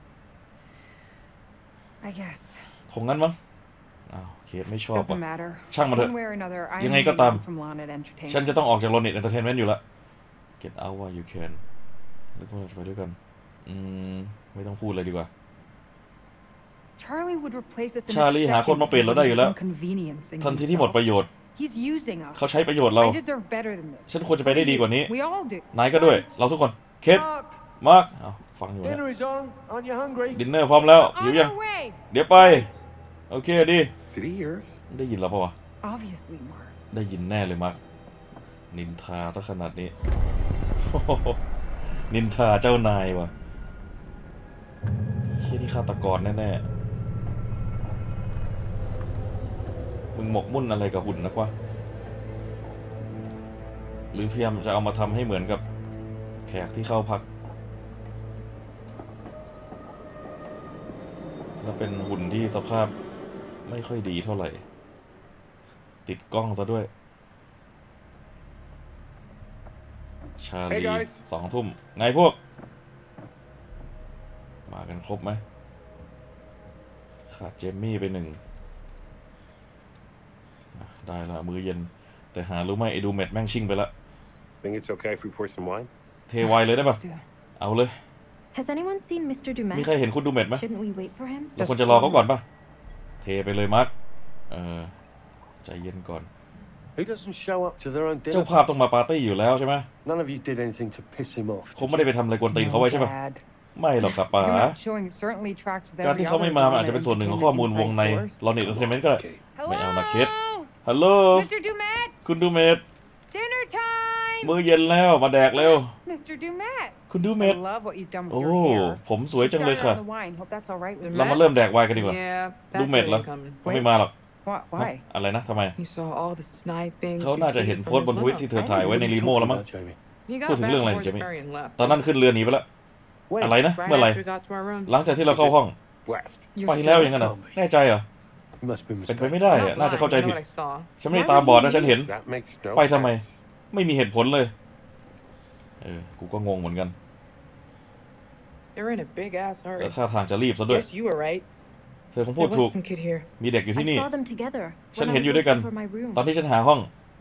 [SPEAKER 2] I guess.
[SPEAKER 1] คงงั้นมั้งอ้าวเคสไม่ชอบ
[SPEAKER 2] Doesn't
[SPEAKER 1] ว่ะ
[SPEAKER 2] matter.
[SPEAKER 1] ช่างมันเถอะ
[SPEAKER 2] One way or another, I
[SPEAKER 1] ยัง
[SPEAKER 2] am
[SPEAKER 1] ไงก็ตาม
[SPEAKER 2] leaving from Lanet
[SPEAKER 1] ฉัน
[SPEAKER 2] Entertainment.
[SPEAKER 1] จะต้องออกจากโรนิตเอนเตอร์เทนเมนต์อยู่ละ get out while you can แล้วก็เราจะไปด้วยกัน อืม ไม่ต้องพูดเลยดีกว่า
[SPEAKER 2] Charlie would replace us in
[SPEAKER 1] ชาลี
[SPEAKER 2] a
[SPEAKER 1] หาคน
[SPEAKER 2] second
[SPEAKER 1] มาเปลี่ยนเราได้อยู่แล้ว
[SPEAKER 2] inconveniencing
[SPEAKER 1] ทันทีที่หมด
[SPEAKER 2] himself.
[SPEAKER 1] ประโยชน์
[SPEAKER 2] He's using us.
[SPEAKER 1] เขาใช้ประโยชน์เรา
[SPEAKER 2] I deserve better than this.
[SPEAKER 1] ฉันควรจะไปได้ดีกว่านี้
[SPEAKER 2] We all do.
[SPEAKER 1] นายก็ด้วย เราทุกคน เคส
[SPEAKER 5] Mark,
[SPEAKER 1] มาร์คอ้าวฟังอยู่นะ
[SPEAKER 5] dinner is on. Aren't you hungry?
[SPEAKER 1] ดินเนอร์พร้อมแล้ว
[SPEAKER 2] On
[SPEAKER 1] หิวยัง
[SPEAKER 2] our way.
[SPEAKER 1] เดี๋ยวไป โอเคดี
[SPEAKER 3] Did he hear us?
[SPEAKER 1] ได้ยินเราปะวะ
[SPEAKER 2] Obviously, Mark.
[SPEAKER 1] ได้ยินแน่เลยมาร์คนินทาซะขนาดนี้ โอ้โหนินทาเจ้านายวะเฮียนี่ฆาตกรแน่ๆ มึงหมกมุ่นอะไรกับหุ่นนักวะ หรือพยายามจะเอามาทำให้เหมือนกับแขกที่เข้าพัก แล้วเป็นหุ่นที่สภาพไม่ค่อยดีเท่าไหร่ ติดกล้องซะด้วย ชาลี
[SPEAKER 3] Hey guys
[SPEAKER 1] สองทุ่มไงพวก มากันครบไหมขาดเจมมี่ไปหนึ่ง ได้ละมื้อเย็น แต่หารู้ไหมไอ้ดูเม็ดแม่งชิ่งไปละ
[SPEAKER 3] Think it's okay if we pour some wine?
[SPEAKER 1] เทไวน์เลยได้ปะ
[SPEAKER 2] Let's do it.
[SPEAKER 1] เอาเลย
[SPEAKER 4] Has anyone seen Mister
[SPEAKER 1] มี
[SPEAKER 4] Dumet?
[SPEAKER 1] ใครเห็นคุณดูเม็ดไหม
[SPEAKER 4] Shouldn't we wait for him?
[SPEAKER 1] เราควรจะรอเขาก่อนปะเทไปเลยมาร์คเออใจเย็นก่อน
[SPEAKER 5] Who doesn't show up to their own
[SPEAKER 1] เจ้า
[SPEAKER 5] dinner?
[SPEAKER 1] ภาพต้องมาปาร์ตี้อยู่แล้วใช่ไหม
[SPEAKER 5] None of you did anything to piss him off.
[SPEAKER 1] คงไม่ได้ไปทำอะไรกวนตีนเขาไว้ใช่ปะ
[SPEAKER 2] Dad.
[SPEAKER 1] ไม่หรอกครับป๋า
[SPEAKER 2] Him not showing certainly tracks with
[SPEAKER 1] การ
[SPEAKER 2] every
[SPEAKER 1] ที่เขา
[SPEAKER 2] other
[SPEAKER 1] ไม่มามันอาจจะเป็น
[SPEAKER 2] Lanet
[SPEAKER 1] ส่วนหนึ่งของข้อมูลวง
[SPEAKER 2] Entertainment
[SPEAKER 1] ใน
[SPEAKER 2] inside source.
[SPEAKER 1] ลอนนิตเอนเตอร์เทนเมนต์ก็ได้
[SPEAKER 3] Okay.
[SPEAKER 1] ไม่เอานะเคส
[SPEAKER 2] Hello,
[SPEAKER 1] ฮัลโหล
[SPEAKER 2] Mister Dumet.
[SPEAKER 1] คุณดูเมด
[SPEAKER 2] Dinner time.
[SPEAKER 1] มื้อเย็นแล้วมาแดกเร็ว
[SPEAKER 2] Mister Dumet.
[SPEAKER 1] คุณดูเม
[SPEAKER 2] I
[SPEAKER 1] ด
[SPEAKER 2] love what you've done with
[SPEAKER 1] โอ้
[SPEAKER 2] your hair.
[SPEAKER 1] ผมสวยจังเลย
[SPEAKER 2] Started
[SPEAKER 1] ค่ะ
[SPEAKER 2] on the wine. Hope that's all right with
[SPEAKER 1] เรา
[SPEAKER 2] you.
[SPEAKER 1] มาเริ่มแดกไวน์กันดีกว่า
[SPEAKER 6] Yeah,
[SPEAKER 1] ดู
[SPEAKER 6] that
[SPEAKER 1] เม็ด
[SPEAKER 6] day
[SPEAKER 1] เหรอ
[SPEAKER 6] ain't coming.
[SPEAKER 1] เขาไม่มาหรอก
[SPEAKER 2] What? Why?
[SPEAKER 1] อะไรนะทำไม
[SPEAKER 6] He saw all the sniping.
[SPEAKER 1] เขาน่าจะเห็นโพสต์บนทวิตที่เธอถ่ายไว้ในรีโมแล้วมั้ง
[SPEAKER 5] Jamie.
[SPEAKER 6] He
[SPEAKER 1] พูด
[SPEAKER 6] got
[SPEAKER 1] ถึง
[SPEAKER 6] back
[SPEAKER 1] เรื่องอะไร
[SPEAKER 6] aboard
[SPEAKER 1] เจ
[SPEAKER 6] the
[SPEAKER 1] มี่
[SPEAKER 6] ferry and left.
[SPEAKER 1] ตอนนั้นขึ้นเรือหนีไปแล้ว
[SPEAKER 5] When?
[SPEAKER 1] อะไรนะ
[SPEAKER 6] Right
[SPEAKER 1] เมื่อไหร่
[SPEAKER 6] after we got to our room.
[SPEAKER 1] หลังจากที่เราเข้าห้อง
[SPEAKER 3] Left.
[SPEAKER 2] You're
[SPEAKER 1] ไปแล้ว
[SPEAKER 2] sure?
[SPEAKER 1] อย่างนั้นเหรอแน่ใจเหรอ
[SPEAKER 5] You must be
[SPEAKER 1] เป็นไป
[SPEAKER 5] mistaken.
[SPEAKER 1] ไม่ได้
[SPEAKER 6] I'm
[SPEAKER 1] อะ
[SPEAKER 6] not
[SPEAKER 1] น่าจะ
[SPEAKER 6] lying.
[SPEAKER 1] เข้าใจ
[SPEAKER 6] I know
[SPEAKER 1] ผิด
[SPEAKER 6] what I saw.
[SPEAKER 1] ฉันไม่ได้ตาบอดนะฉันเห็น
[SPEAKER 3] That makes no
[SPEAKER 1] ไปทำไม
[SPEAKER 3] sense.
[SPEAKER 1] ไม่มีเหตุผลเลย เออ กูก็งงเหมือนกัน
[SPEAKER 6] They're in a big ass
[SPEAKER 1] แล้
[SPEAKER 6] hurry.
[SPEAKER 1] วท่าทางจะรีบซะด้วย
[SPEAKER 6] Guess you were right.
[SPEAKER 1] เธอคงพูด
[SPEAKER 6] There
[SPEAKER 1] ถูก
[SPEAKER 6] was some kid here.
[SPEAKER 1] มีเด็กอยู่ที่
[SPEAKER 4] I
[SPEAKER 1] นี่
[SPEAKER 4] saw them together
[SPEAKER 1] ฉัน
[SPEAKER 4] when I
[SPEAKER 1] เห็น
[SPEAKER 4] was
[SPEAKER 1] อยู่ด้วยกัน
[SPEAKER 4] looking for my room.
[SPEAKER 1] ตอนที่ฉันหาห้อง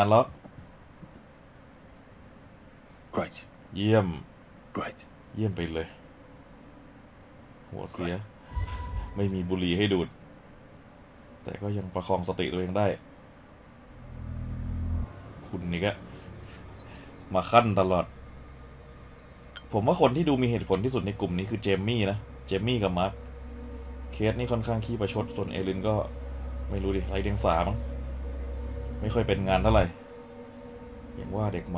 [SPEAKER 1] านแล้ว
[SPEAKER 5] Great.
[SPEAKER 1] เยี่ยม
[SPEAKER 5] Great.
[SPEAKER 1] เยี่ยมไปเลย หัวเสีย ไม่มีบุหรี่ให้ดูด แต่ก็ยังประคองสติตัวเองได้ คุณนี่ก็มาขั้นตลอด ผมว่าคนที่ดูมีเหตุผลที่สุดในกลุ่มนี้คือเจมมี่นะ เจมมี่กับมาร์คเคสนี่ค่อนข้างขี้ประชด ส่วนเอลินก็ไม่รู้ดิไรเดียงสามั้งไม่ค่อยเป็นงานเท่าไหร่ อย่างว่าเด็กใหม่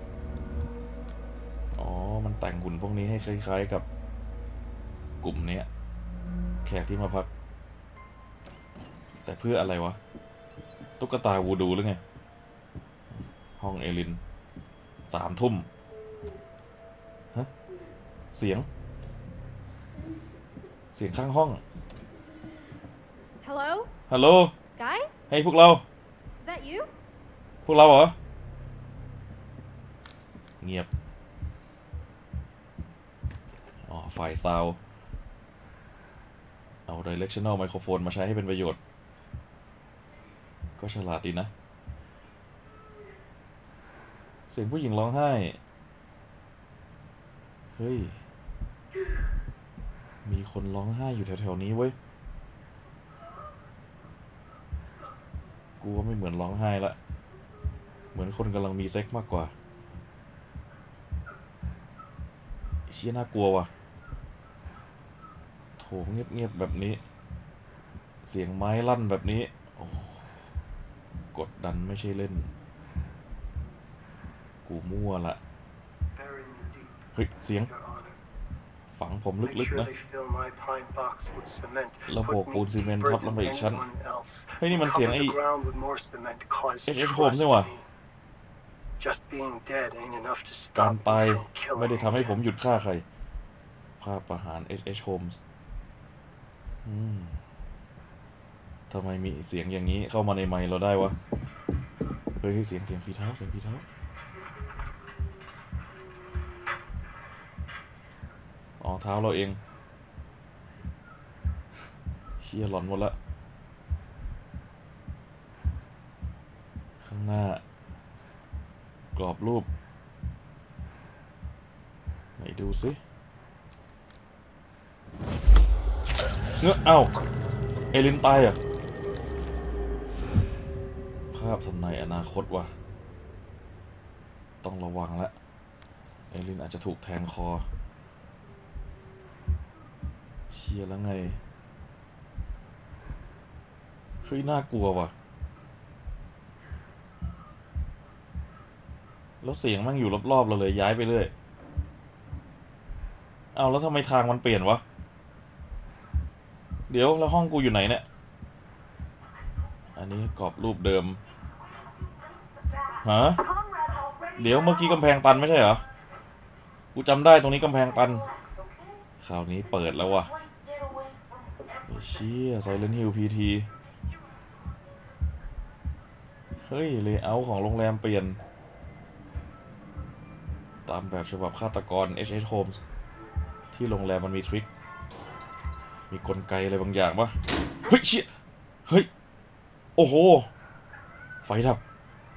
[SPEAKER 1] อ๋อ มันแต่งหุ่นพวกนี้ให้คล้ายๆกับกลุ่มนี้แขกที่มาพัก แต่เพื่ออะไรวะ ตุ๊กตาวูดูหรือไง ห้องเอลิน สามทุ่มฮะ เสียง เสียงข้างห้อง
[SPEAKER 4] Hello?
[SPEAKER 1] ฮัลโหล
[SPEAKER 4] Guys?
[SPEAKER 1] ให้พวกเรา
[SPEAKER 4] Is that you?
[SPEAKER 1] พวกเราเหรอ เงียบ อ๋อ ฝ่ายซาวด์เอา directional microphone มาใช้ให้เป็นประโยชน์ ก็ฉลาดดีนะ เสียงผู้หญิงร้องไห้ เฮ้ย มีคนร้องไห้อยู่แถวๆนี้เว้ย กูว่าไม่เหมือนร้องไห้ละ เหมือนคนกำลังมีเซ็กมากกว่าเชี่ยน่ากลัวว่ะโถเงียบๆแบบนี้ เสียงไม้ลั่นแบบนี้โอ้กดดันไม่ใช่เล่น กูมั่วละ เฮ้ย เสียง ฝังผมลึกๆนะแล้วโบกปูนซีเมนต์ทับลงไปอีกชั้น เฮ้ย นี่มันเสียงไอ้ เอช เอช Holmes นี่หว่า การตายไม่ได้ทำให้ผมหยุดฆ่าใคร ภาพประหาร เอช เอช Holmes อืมทำไมมีเสียงอย่างนี้เข้ามาในไมค์เราได้วะ เฮ้ย เสียงเสียงฝีเท้าเสียงฝีเท้าอ๋อ เท้าเราเอง เชี่ยหลอนหมดละ ข้างหน้ากรอบรูปไหนดูสิเงอะเอ้า เอลินตายอ่ะ ภาพทำนายอนาคตว่ะ ต้องระวังละเอลินอาจจะถูกแทงคอเชี่ยแล้วไงเฮ้ยน่ากลัวว่ะแล้วเสียงมันอยู่รอบๆเราเลยย้ายไปเรื่อยเอาแล้วทำไมทางมันเปลี่ยนวะเดี๋ยวแล้วห้องกูอยู่ไหนเนี่ยอันนี้กรอบรูปเดิมฮะเดี๋ยวเมื่อกี้กำแพงตันไม่ใช่เหรอกูจำได้ตรงนี้กำแพงตันคราวนี้เปิดแล้วว่ะเชี่ย Silent Hill พี ที เฮ้ยเลเยอร์ของโรงแรมเปลี่ยนตามแบบฉบับฆาตกร เอช เอช Holmes ที่โรงแรมมันมีทริคมีกลไกอะไรบางอย่างปะเฮ้ยเชี่ยเฮ้ยโอ้โหไฟดับ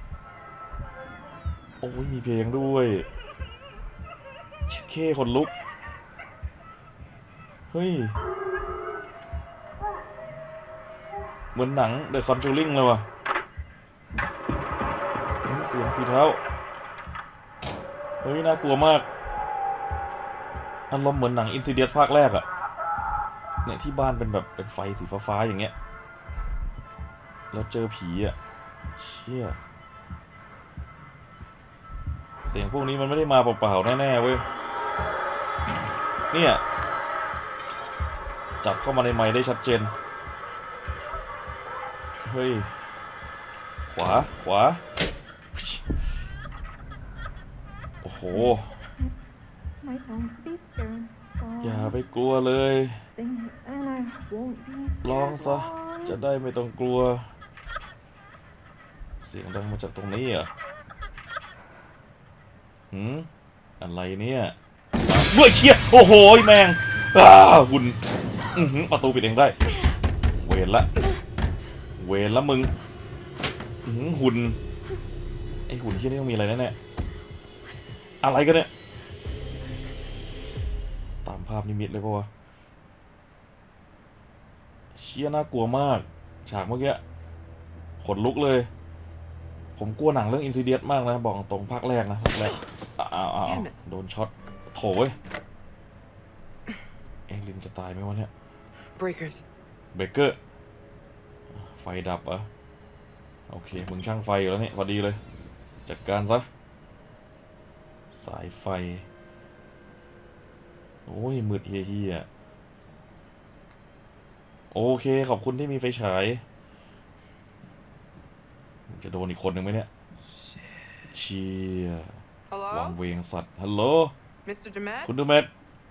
[SPEAKER 1] โอ้ยมีเพลงด้วยเช็ดเคคนลุกเฮ้ยเหมือนหนัง The Conjuring เลยว่ะเฮ้ยเสียงฝีเท้าเฮ้ยน่ากลัวมากอารมณ์เหมือนหนัง Insidious ภาคแรกอะเนี่ยที่บ้านเป็นแบบเป็นไฟสีฟ้าๆอย่างเงี้ยแล้วเจอผีอะเชี่ยเสียงพวกนี้มันไม่ได้มาเปล่าๆแน่ๆเว้ยเนี่ยจับเข้ามาในไมค์ได้ชัดเจนเฮ้ยขวาขวาโอ้โหอย่าไปกลัวเลยลองซะจะได้ไม่ต้องกลัวเสียงดังมาจากตรงนี้เหรอหืมอะไรเนี่ยด้วยเชี่ยโอ้โหแมงอ้าหุ่นอือหือประตูปิดเองได้เวรละเวรละมึงอือหือหุ่นไอหุ่นที่นี่ต้องมีอะไรแน่ๆอะไรกันเนี่ยตามภาพนิมิตเลยปะวะเชี่ยน่ากลัวมากฉากเมื่อกี้ขนลุกเลยผมกลัวหนังเรื่อง Insidious มากนะบอกตรงภาคแรกนะภาคแรกอ้าวอ้าวโดนช็อตโถยเอลินจะตายไหมวะเนี่ย
[SPEAKER 6] Breakers.
[SPEAKER 1] เบเกอร์ไฟดับเหรอโอเคมึงช่างไฟอยู่แล้วเนี่ยพอดีเลยจัดการซะสายไฟโอ้ยมืดเฮียๆโอเคขอบคุณที่มีไฟฉายจะโดนอีกคนหนึ่งไหมเนี่ยเชียร์วาง
[SPEAKER 6] Hello?
[SPEAKER 1] เวงสัตว์ฮัลโหล
[SPEAKER 6] Mister Demet?
[SPEAKER 1] คุณดูเมด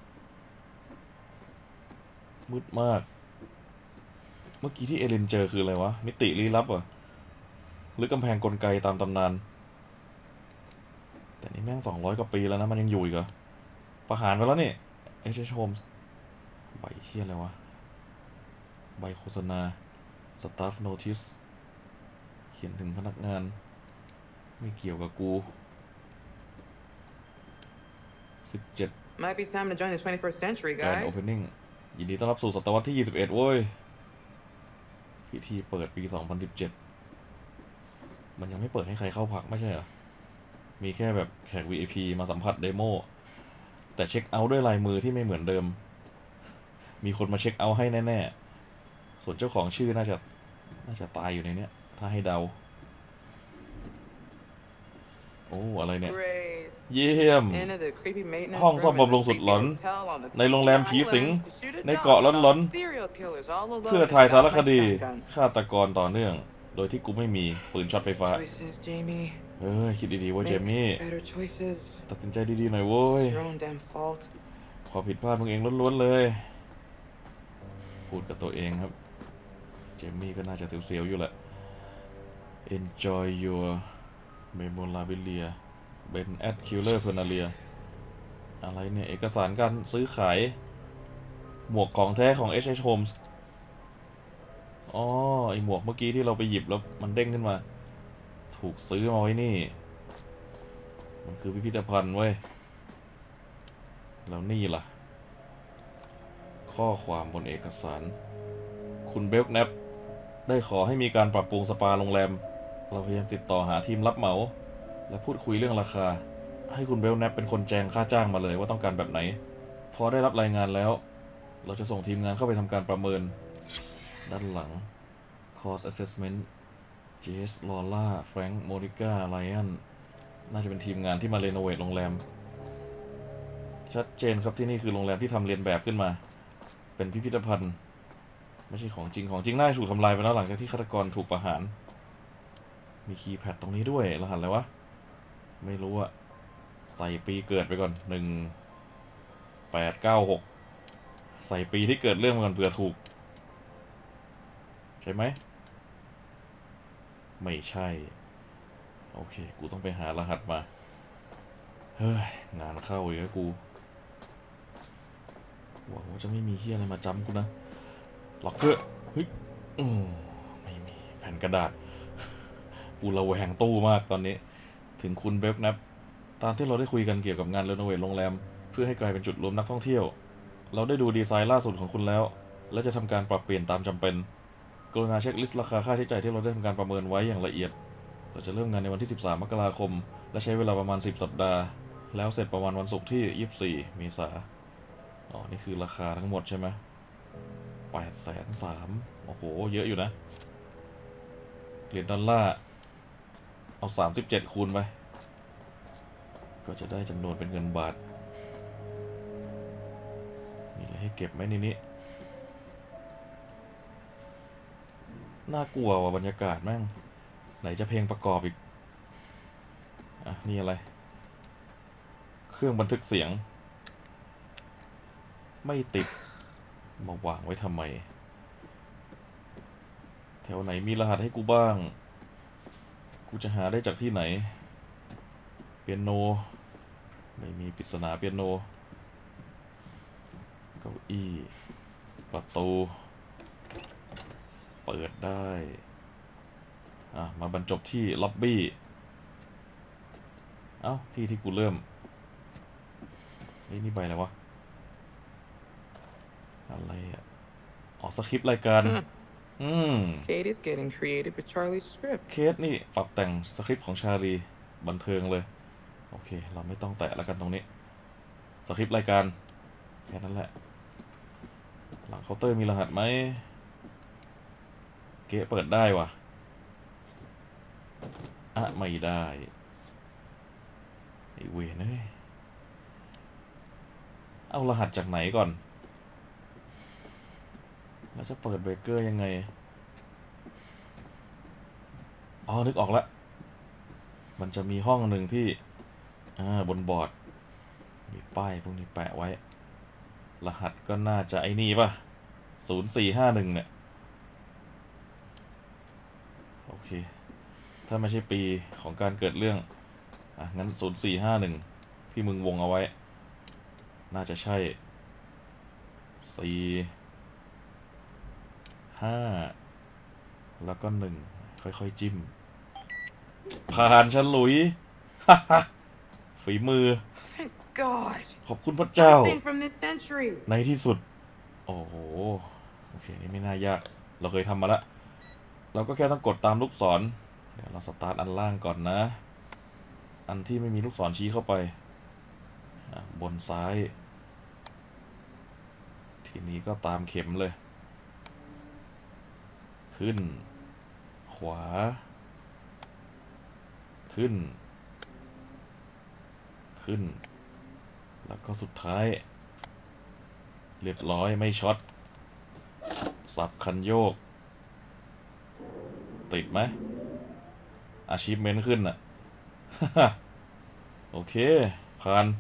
[SPEAKER 1] มืดมากเมื่อกี้ที่เอลินเจอคืออะไรวะมิติลี้ลับเหรอหรือกำแพงกลไกตามตำนานแต่นี่แม่งสองร้อยกว่าปีแล้วนะมันยังอยู่อีกเหรอประหารไปแล้วนี่เอชโฮมใบเฮียอะไรวะใบโฆษณา Staff Notice เขียนถึงพนักงานไม่เกี่ยวกับกูสิบเจ็ด
[SPEAKER 6] Might be time to join the twenty-first century,
[SPEAKER 1] การ
[SPEAKER 6] guys.
[SPEAKER 1] Opening ยินดีต้อนรับสู่ศตวรรษที่ยี่สิบเอ็ดเว้ยพิธีเปิดปีสองพันสิบเจ็ดมันยังไม่เปิดให้ใครเข้าพักไม่ใช่เหรอมีแค่แบบแขก วี ไอ พี มาสัมผัสเดโมแต่เช็คเอาท์ด้วยลายมือที่ไม่เหมือนเดิมมีคนมาเช็คเอาท์ให้แน่ๆส่วนเจ้าของชื่อน่าจะน่าจะตายอยู่ในเนี้ยถ้าให้เดาโอ้อะไรเนี่ย
[SPEAKER 6] Great.
[SPEAKER 1] เยี่ยม
[SPEAKER 6] Into the creepy maintenance
[SPEAKER 1] ห้องซ่อม
[SPEAKER 6] room in
[SPEAKER 1] บำรุง
[SPEAKER 6] the
[SPEAKER 1] สุดหลอน
[SPEAKER 6] creepy hotel on the
[SPEAKER 1] ในโรงแรมผีสิง
[SPEAKER 6] island to shoot a
[SPEAKER 1] ในเกาะ
[SPEAKER 6] doc
[SPEAKER 1] หลอน
[SPEAKER 6] about serial killers all alone
[SPEAKER 1] ๆเพื่อถ่ายสาร
[SPEAKER 6] without
[SPEAKER 1] ค
[SPEAKER 6] my
[SPEAKER 1] ดี
[SPEAKER 6] stun gun.
[SPEAKER 1] ฆาตกรต่อเนื่องโดยที่กูไม่มีปืนช็อตไฟฟ้า
[SPEAKER 6] Choices, Jamie.
[SPEAKER 1] เฮ้ยคิดดีๆเว่าเจมี่
[SPEAKER 6] Make better choices.
[SPEAKER 1] ตัดสินใจดีๆหน่อยเว้ย
[SPEAKER 6] It's your own damn fault.
[SPEAKER 1] ขอผิดพลาดมึงเองล้วนๆเลย พูดกับตัวเองครับ เจมี่ก็น่าจะเสียวๆอยู่แหละ Enjoy your memorabilia Ben at Killer Pernalia อะไรเนี่ย เอกสารการซื้อขาย หมวกของแท้ของ เอช เอช Holmes อ๋อ ไอหมวกเมื่อกี้ที่เราไปหยิบแล้วมันเด้งขึ้นมา ถูกซื้อมาไว้นี่ มันคือพิพิธภัณฑ์เว้ย แล้วนี่ล่ะ ข้อความบนเอกสาร คุณเบลแนปได้ขอให้มีการปรับปรุงสปาโรงแรม เราพยายามติดต่อหาทีมรับเหมา และพูดคุยเรื่องราคา ให้คุณเบลแนปเป็นคนแจงค่าจ้างมาเลยว่าต้องการแบบไหน พอได้รับรายงานแล้ว เราจะส่งทีมงานเข้าไปทำการประเมิน ด้านหลัง Cost Assessment เจส ลอร่า แฟรงค์ โมนิก้า ไลออนน่าจะเป็นทีมงานที่มาเรโนเวทโรงแรม ชัดเจนครับที่นี่คือโรงแรมที่ทำเรียนแบบขึ้นมา เป็นพิพิธภัณฑ์ ไม่ใช่ของจริงของจริงน่าจะถูกทำลายไปแล้วหลังจากที่ฆาตกรถูกประหาร มีคีย์แพดตรงนี้ด้วยรหัสอะไรวะ ไม่รู้อะใส่ปีเกิดไปก่อนหนึ่งแปดเก้าหกใส่ปีที่เกิดเรื่องมาก่อนเผื่อถูก ใช่ไหมไม่ใช่ โอเคกูต้องไปหารหัสมา เฮ้ยงานเข้าอีกแล้วกูหวังว่าจะไม่มีเฮียอะไรมาจำกูนะล็อกเกอร์เฮ้ยอืมไม่มีแผ่นกระดาษ กูระแวงตู้มากตอนนี้ถึงคุณเบลนับตามที่เราได้คุยกันเกี่ยวกับงานรีโนเวทโรงแรมเพื่อให้กลายเป็นจุดรวมนักท่องเที่ยวเราได้ดูดีไซน์ล่าสุดของคุณแล้วและจะทำการปรับเปลี่ยนตามจำเป็นกรุณาเช็คลิสต์ราคาค่าใช้จ่ายที่เราได้ทำการประเมินไว้อย่างละเอียดเราจะเริ่มงานในวันที่สิบสามมกราคมและใช้เวลาประมาณสิบสัปดาห์แล้วเสร็จประมาณวันศุกร์ที่ยี่สิบสี่เมษายนอ๋อนี่คือราคาทั้งหมดใช่ไหมแปดแสนสามโอ้โหเยอะอยู่นะเหรียญดอลลาร์เอาสามสิบเจ็ดคูณไปก็จะได้จำนวนเป็นเงินบาทมีอะไรให้เก็บไหมในนี้น่ากลัวว่ะบรรยากาศแม่งไหนจะเพลงประกอบอีกอ่ะนี่อะไรเครื่องบันทึกเสียงไม่ติดมาวางไว้ทำไมแถวไหนมีรหัสให้กูบ้างกูจะหาได้จากที่ไหนเปียโนไม่มีปริศนาเปียโนเก้าอี้ประตูเปิดได้อ่ะมาบรรจบที่ล็อบบี้เอ้าที่ที่กูเริ่มฮ้ยนี่ใบอะไรวะอะไรอ่ะอ๋อสคริปต์รายการอืม
[SPEAKER 6] Katie's getting creative with Charlie's script.
[SPEAKER 1] เคสนี่ปรับแต่งสคริปต์ของชาลีบันเทิงเลยโอเคเราไม่ต้องแตะแล้วกันตรงนี้สคริปต์รายการแค่นั้นแหละหลังเคาน์เตอร์มีรหัสไหมเก๊เปิดได้วะอ่ะไม่ได้ไอเวนเอ้ยเอารหัสจากไหนก่อนแล้วจะเปิดเบรกเกอร์ยังไงอ๋อนึกออกแล้วมันจะมีห้องหนึ่งที่อ่าบนบอร์ดมีป้ายพวกนี้แปะไว้รหัสก็น่าจะไอ้นี่ป่ะศูนย์สี่ห้าหนึ่งเนี่ยโอเคถ้าไม่ใช่ปีของการเกิดเรื่องอ่ะงั้นศูนย์สี่ห้าหนึ่งที่มึงวงเอาไว้น่าจะใช่สี่ห้าแล้วก็หนึ่งค่อยๆจิ้มผ่านฉลุย ฝีมือ
[SPEAKER 6] Thank God.
[SPEAKER 1] ขอบคุณพระเจ้า
[SPEAKER 6] Something from this century.
[SPEAKER 1] ในที่สุดโอ้โหโอเคนี่ไม่น่ายากเราเคยทำมาแล้วเราก็แค่ต้องกดตามลูกศรเดี๋ยวเราสตาร์ทอันล่างก่อนนะอันที่ไม่มีลูกศรชี้เข้าไปบนซ้ายทีนี้ก็ตามเข็มเลยขึ้นขวาขึ้นขึ้นแล้วก็สุดท้ายเรียบร้อยไม่ช็อตสับคันโยกติดไหมอาชีพเมนขึ้นอ่ะ โอเคผ่าน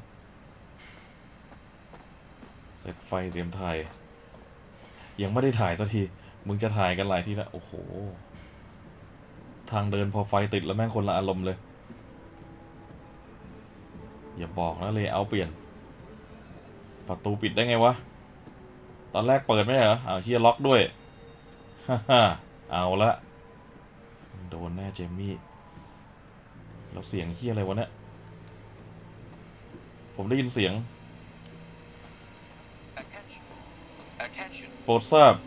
[SPEAKER 1] เสร็จไฟเตรียมถ่ายยังไม่ได้ถ่ายสักทีมึงจะถ่ายกันหลายทีแล้วโอ้โหทางเดินพอไฟติดแล้วแม่งคนละอารมณ์เลยอย่าบอกนะเลยเอาเปลี่ยนประตูปิดได้ไงวะตอนแรกเปิดไม่ใช่เหรออ้าวเฮียล็อกด้วยฮ่าฮ่าเอาละโดนแน่เจมี่แล้วเสียงเฮียอะไรวะเนี่ยผมได้ยินเสียงโปรดทราบ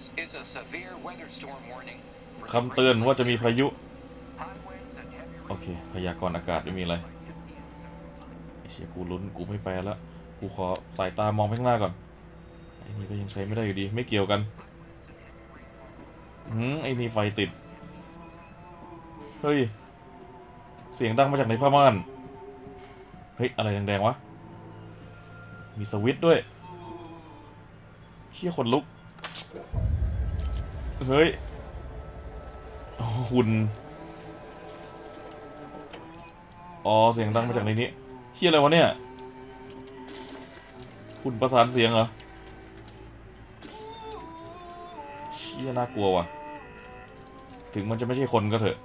[SPEAKER 1] คำเตือนว่าจะมีพายุโอเคพยากรณ์อากาศไม่มีอะไรไอ้เชี่ยกูลุ้นกูไม่แปลแล้วกูขอสายตามองไปข้างหน้าก่อนไอ้นี่ก็ยังใช้ไม่ได้อยู่ดีไม่เกี่ยวกันหืมไอ้นี่ไฟติดเฮ้ยเสียงดังมาจากในผ้าม่านเฮ้ยอะไรแดงๆวะมีสวิตช์ด้วยเชี่ยขนลุกเฮ้ยหุ่นอ๋อเสียงดังมาจากในนี้เฮียอะไรวะเนี่ยหุ่นประสานเสียงเหรอเชี่ยน่ากลัวว่ะถึงมันจะไม่ใช่คนก็เถอะ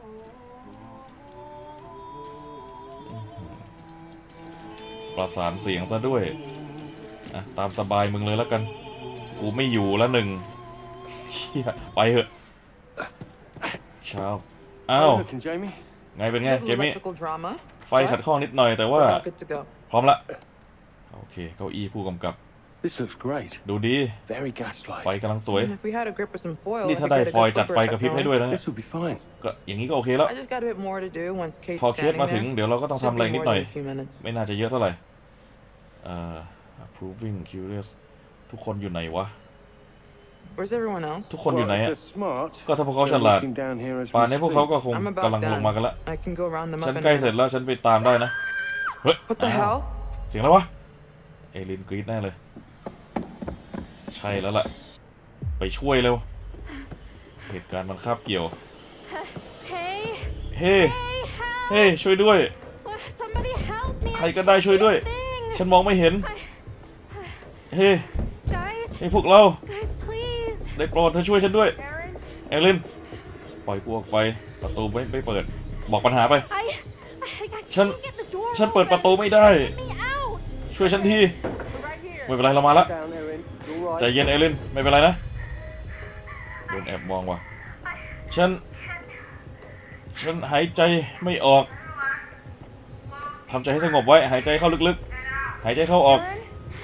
[SPEAKER 1] ประสานเสียงซะด้วยอ่ะตามสบายมึงเลยแล้วกันกูไม่อยู่แล้วหนึ่งเชี่ยไปเถอะชาร์ลส์อ้าว
[SPEAKER 5] Looking, Jamie.
[SPEAKER 1] ไงเป็นไง
[SPEAKER 6] Little
[SPEAKER 1] เจมี่
[SPEAKER 6] electrical drama.
[SPEAKER 1] ไฟขัดข้องนิดหน่อยแต่ว่า
[SPEAKER 6] We're all good to go.
[SPEAKER 1] พร้อมละโอเคเก้าอี้ผู้กำกับ
[SPEAKER 5] This looks great.
[SPEAKER 1] ดูดี
[SPEAKER 5] Very gas-like.
[SPEAKER 1] ไฟกำลังสวย
[SPEAKER 6] And if we had a grip with some foil,
[SPEAKER 1] นี่
[SPEAKER 6] I
[SPEAKER 1] ถ้า
[SPEAKER 6] could
[SPEAKER 1] ได้
[SPEAKER 6] get a
[SPEAKER 1] ฟอยล์
[SPEAKER 6] good
[SPEAKER 1] จัด
[SPEAKER 6] flipper
[SPEAKER 1] ไฟกระพริบ
[SPEAKER 6] effect
[SPEAKER 1] ให้
[SPEAKER 6] going.
[SPEAKER 1] ด้วยนะ
[SPEAKER 5] This will be fine.
[SPEAKER 1] ก็อย่างนี้ก็โอเคแล้ว
[SPEAKER 6] I just got a bit more to do once Kate's
[SPEAKER 1] พอเคส
[SPEAKER 6] standing
[SPEAKER 1] มาถึง
[SPEAKER 6] there.
[SPEAKER 1] เดี๋ยวเราก็ต้อง
[SPEAKER 6] Should
[SPEAKER 1] ทำอะไร
[SPEAKER 6] be
[SPEAKER 1] นิด
[SPEAKER 6] more
[SPEAKER 1] หน่อย
[SPEAKER 6] than a few minutes.
[SPEAKER 1] ไม่น่าจะเยอะเท่าไหร่เอ่อ approving curious ทุกคนอยู่ไหนวะ
[SPEAKER 6] Where's everyone else?
[SPEAKER 1] ทุกคนอยู่ไหน
[SPEAKER 5] Well, if
[SPEAKER 1] อะ
[SPEAKER 5] they're smart,
[SPEAKER 1] ก็ถ้าพวกเขาฉ
[SPEAKER 5] they're
[SPEAKER 1] ลาด
[SPEAKER 5] looking down here as
[SPEAKER 1] ป่าน
[SPEAKER 5] we
[SPEAKER 1] นี้พวกเขา
[SPEAKER 5] speak.
[SPEAKER 1] ก็คง
[SPEAKER 6] I'm about
[SPEAKER 1] กำลังลงมากันแล้ว
[SPEAKER 6] I can go round them
[SPEAKER 1] ฉั
[SPEAKER 6] up
[SPEAKER 1] น
[SPEAKER 6] in
[SPEAKER 1] ใกล้
[SPEAKER 6] a
[SPEAKER 1] เสร็จ
[SPEAKER 6] minute.
[SPEAKER 1] แล้วฉันไปตามได้นะเฮ้ย
[SPEAKER 6] What the
[SPEAKER 1] อ้าว
[SPEAKER 6] hell?
[SPEAKER 1] เสียงแล้ววะเอลินกรี๊ดแน่เลยใช่แล้วล่ะไปช่วยเร็วเหตุการณ์มันคาบเกี่ยว
[SPEAKER 4] Hey,
[SPEAKER 1] เฮ้
[SPEAKER 4] hey,
[SPEAKER 1] เฮ้
[SPEAKER 4] help!
[SPEAKER 1] ช่วยด้วย
[SPEAKER 4] Somebody help me!
[SPEAKER 1] ใครก็ได้ช่วยด้วย
[SPEAKER 4] Thing.
[SPEAKER 1] ฉันมองไม่เห็น เฮ้
[SPEAKER 4] Guys,
[SPEAKER 1] ให้พวกเรา
[SPEAKER 4] guys, please.
[SPEAKER 1] ได้โปรดเธอช่วยฉันด้วยเอลินปล่อยกูออกไปประตูไม่ไม่เปิดบอกปัญหาไป
[SPEAKER 4] I, I, I
[SPEAKER 1] ฉัน
[SPEAKER 4] can't get the door
[SPEAKER 1] ฉันเปิดประตู
[SPEAKER 4] open.
[SPEAKER 1] ไม่ได้
[SPEAKER 4] Let me out.
[SPEAKER 1] ช่วยฉันที
[SPEAKER 6] We're right here.
[SPEAKER 1] ไม่เป็นไรเรามาละ
[SPEAKER 5] Down, Erin. You all
[SPEAKER 1] ใจ
[SPEAKER 5] right?
[SPEAKER 1] เย็นเอลินไม่เป็นไรนะโดนแอบมองว่ะฉันฉันหายใจไม่ออกทำใจให้สงบไว้หายใจเข้าลึกๆหายใจเข้าออก
[SPEAKER 4] Aaron?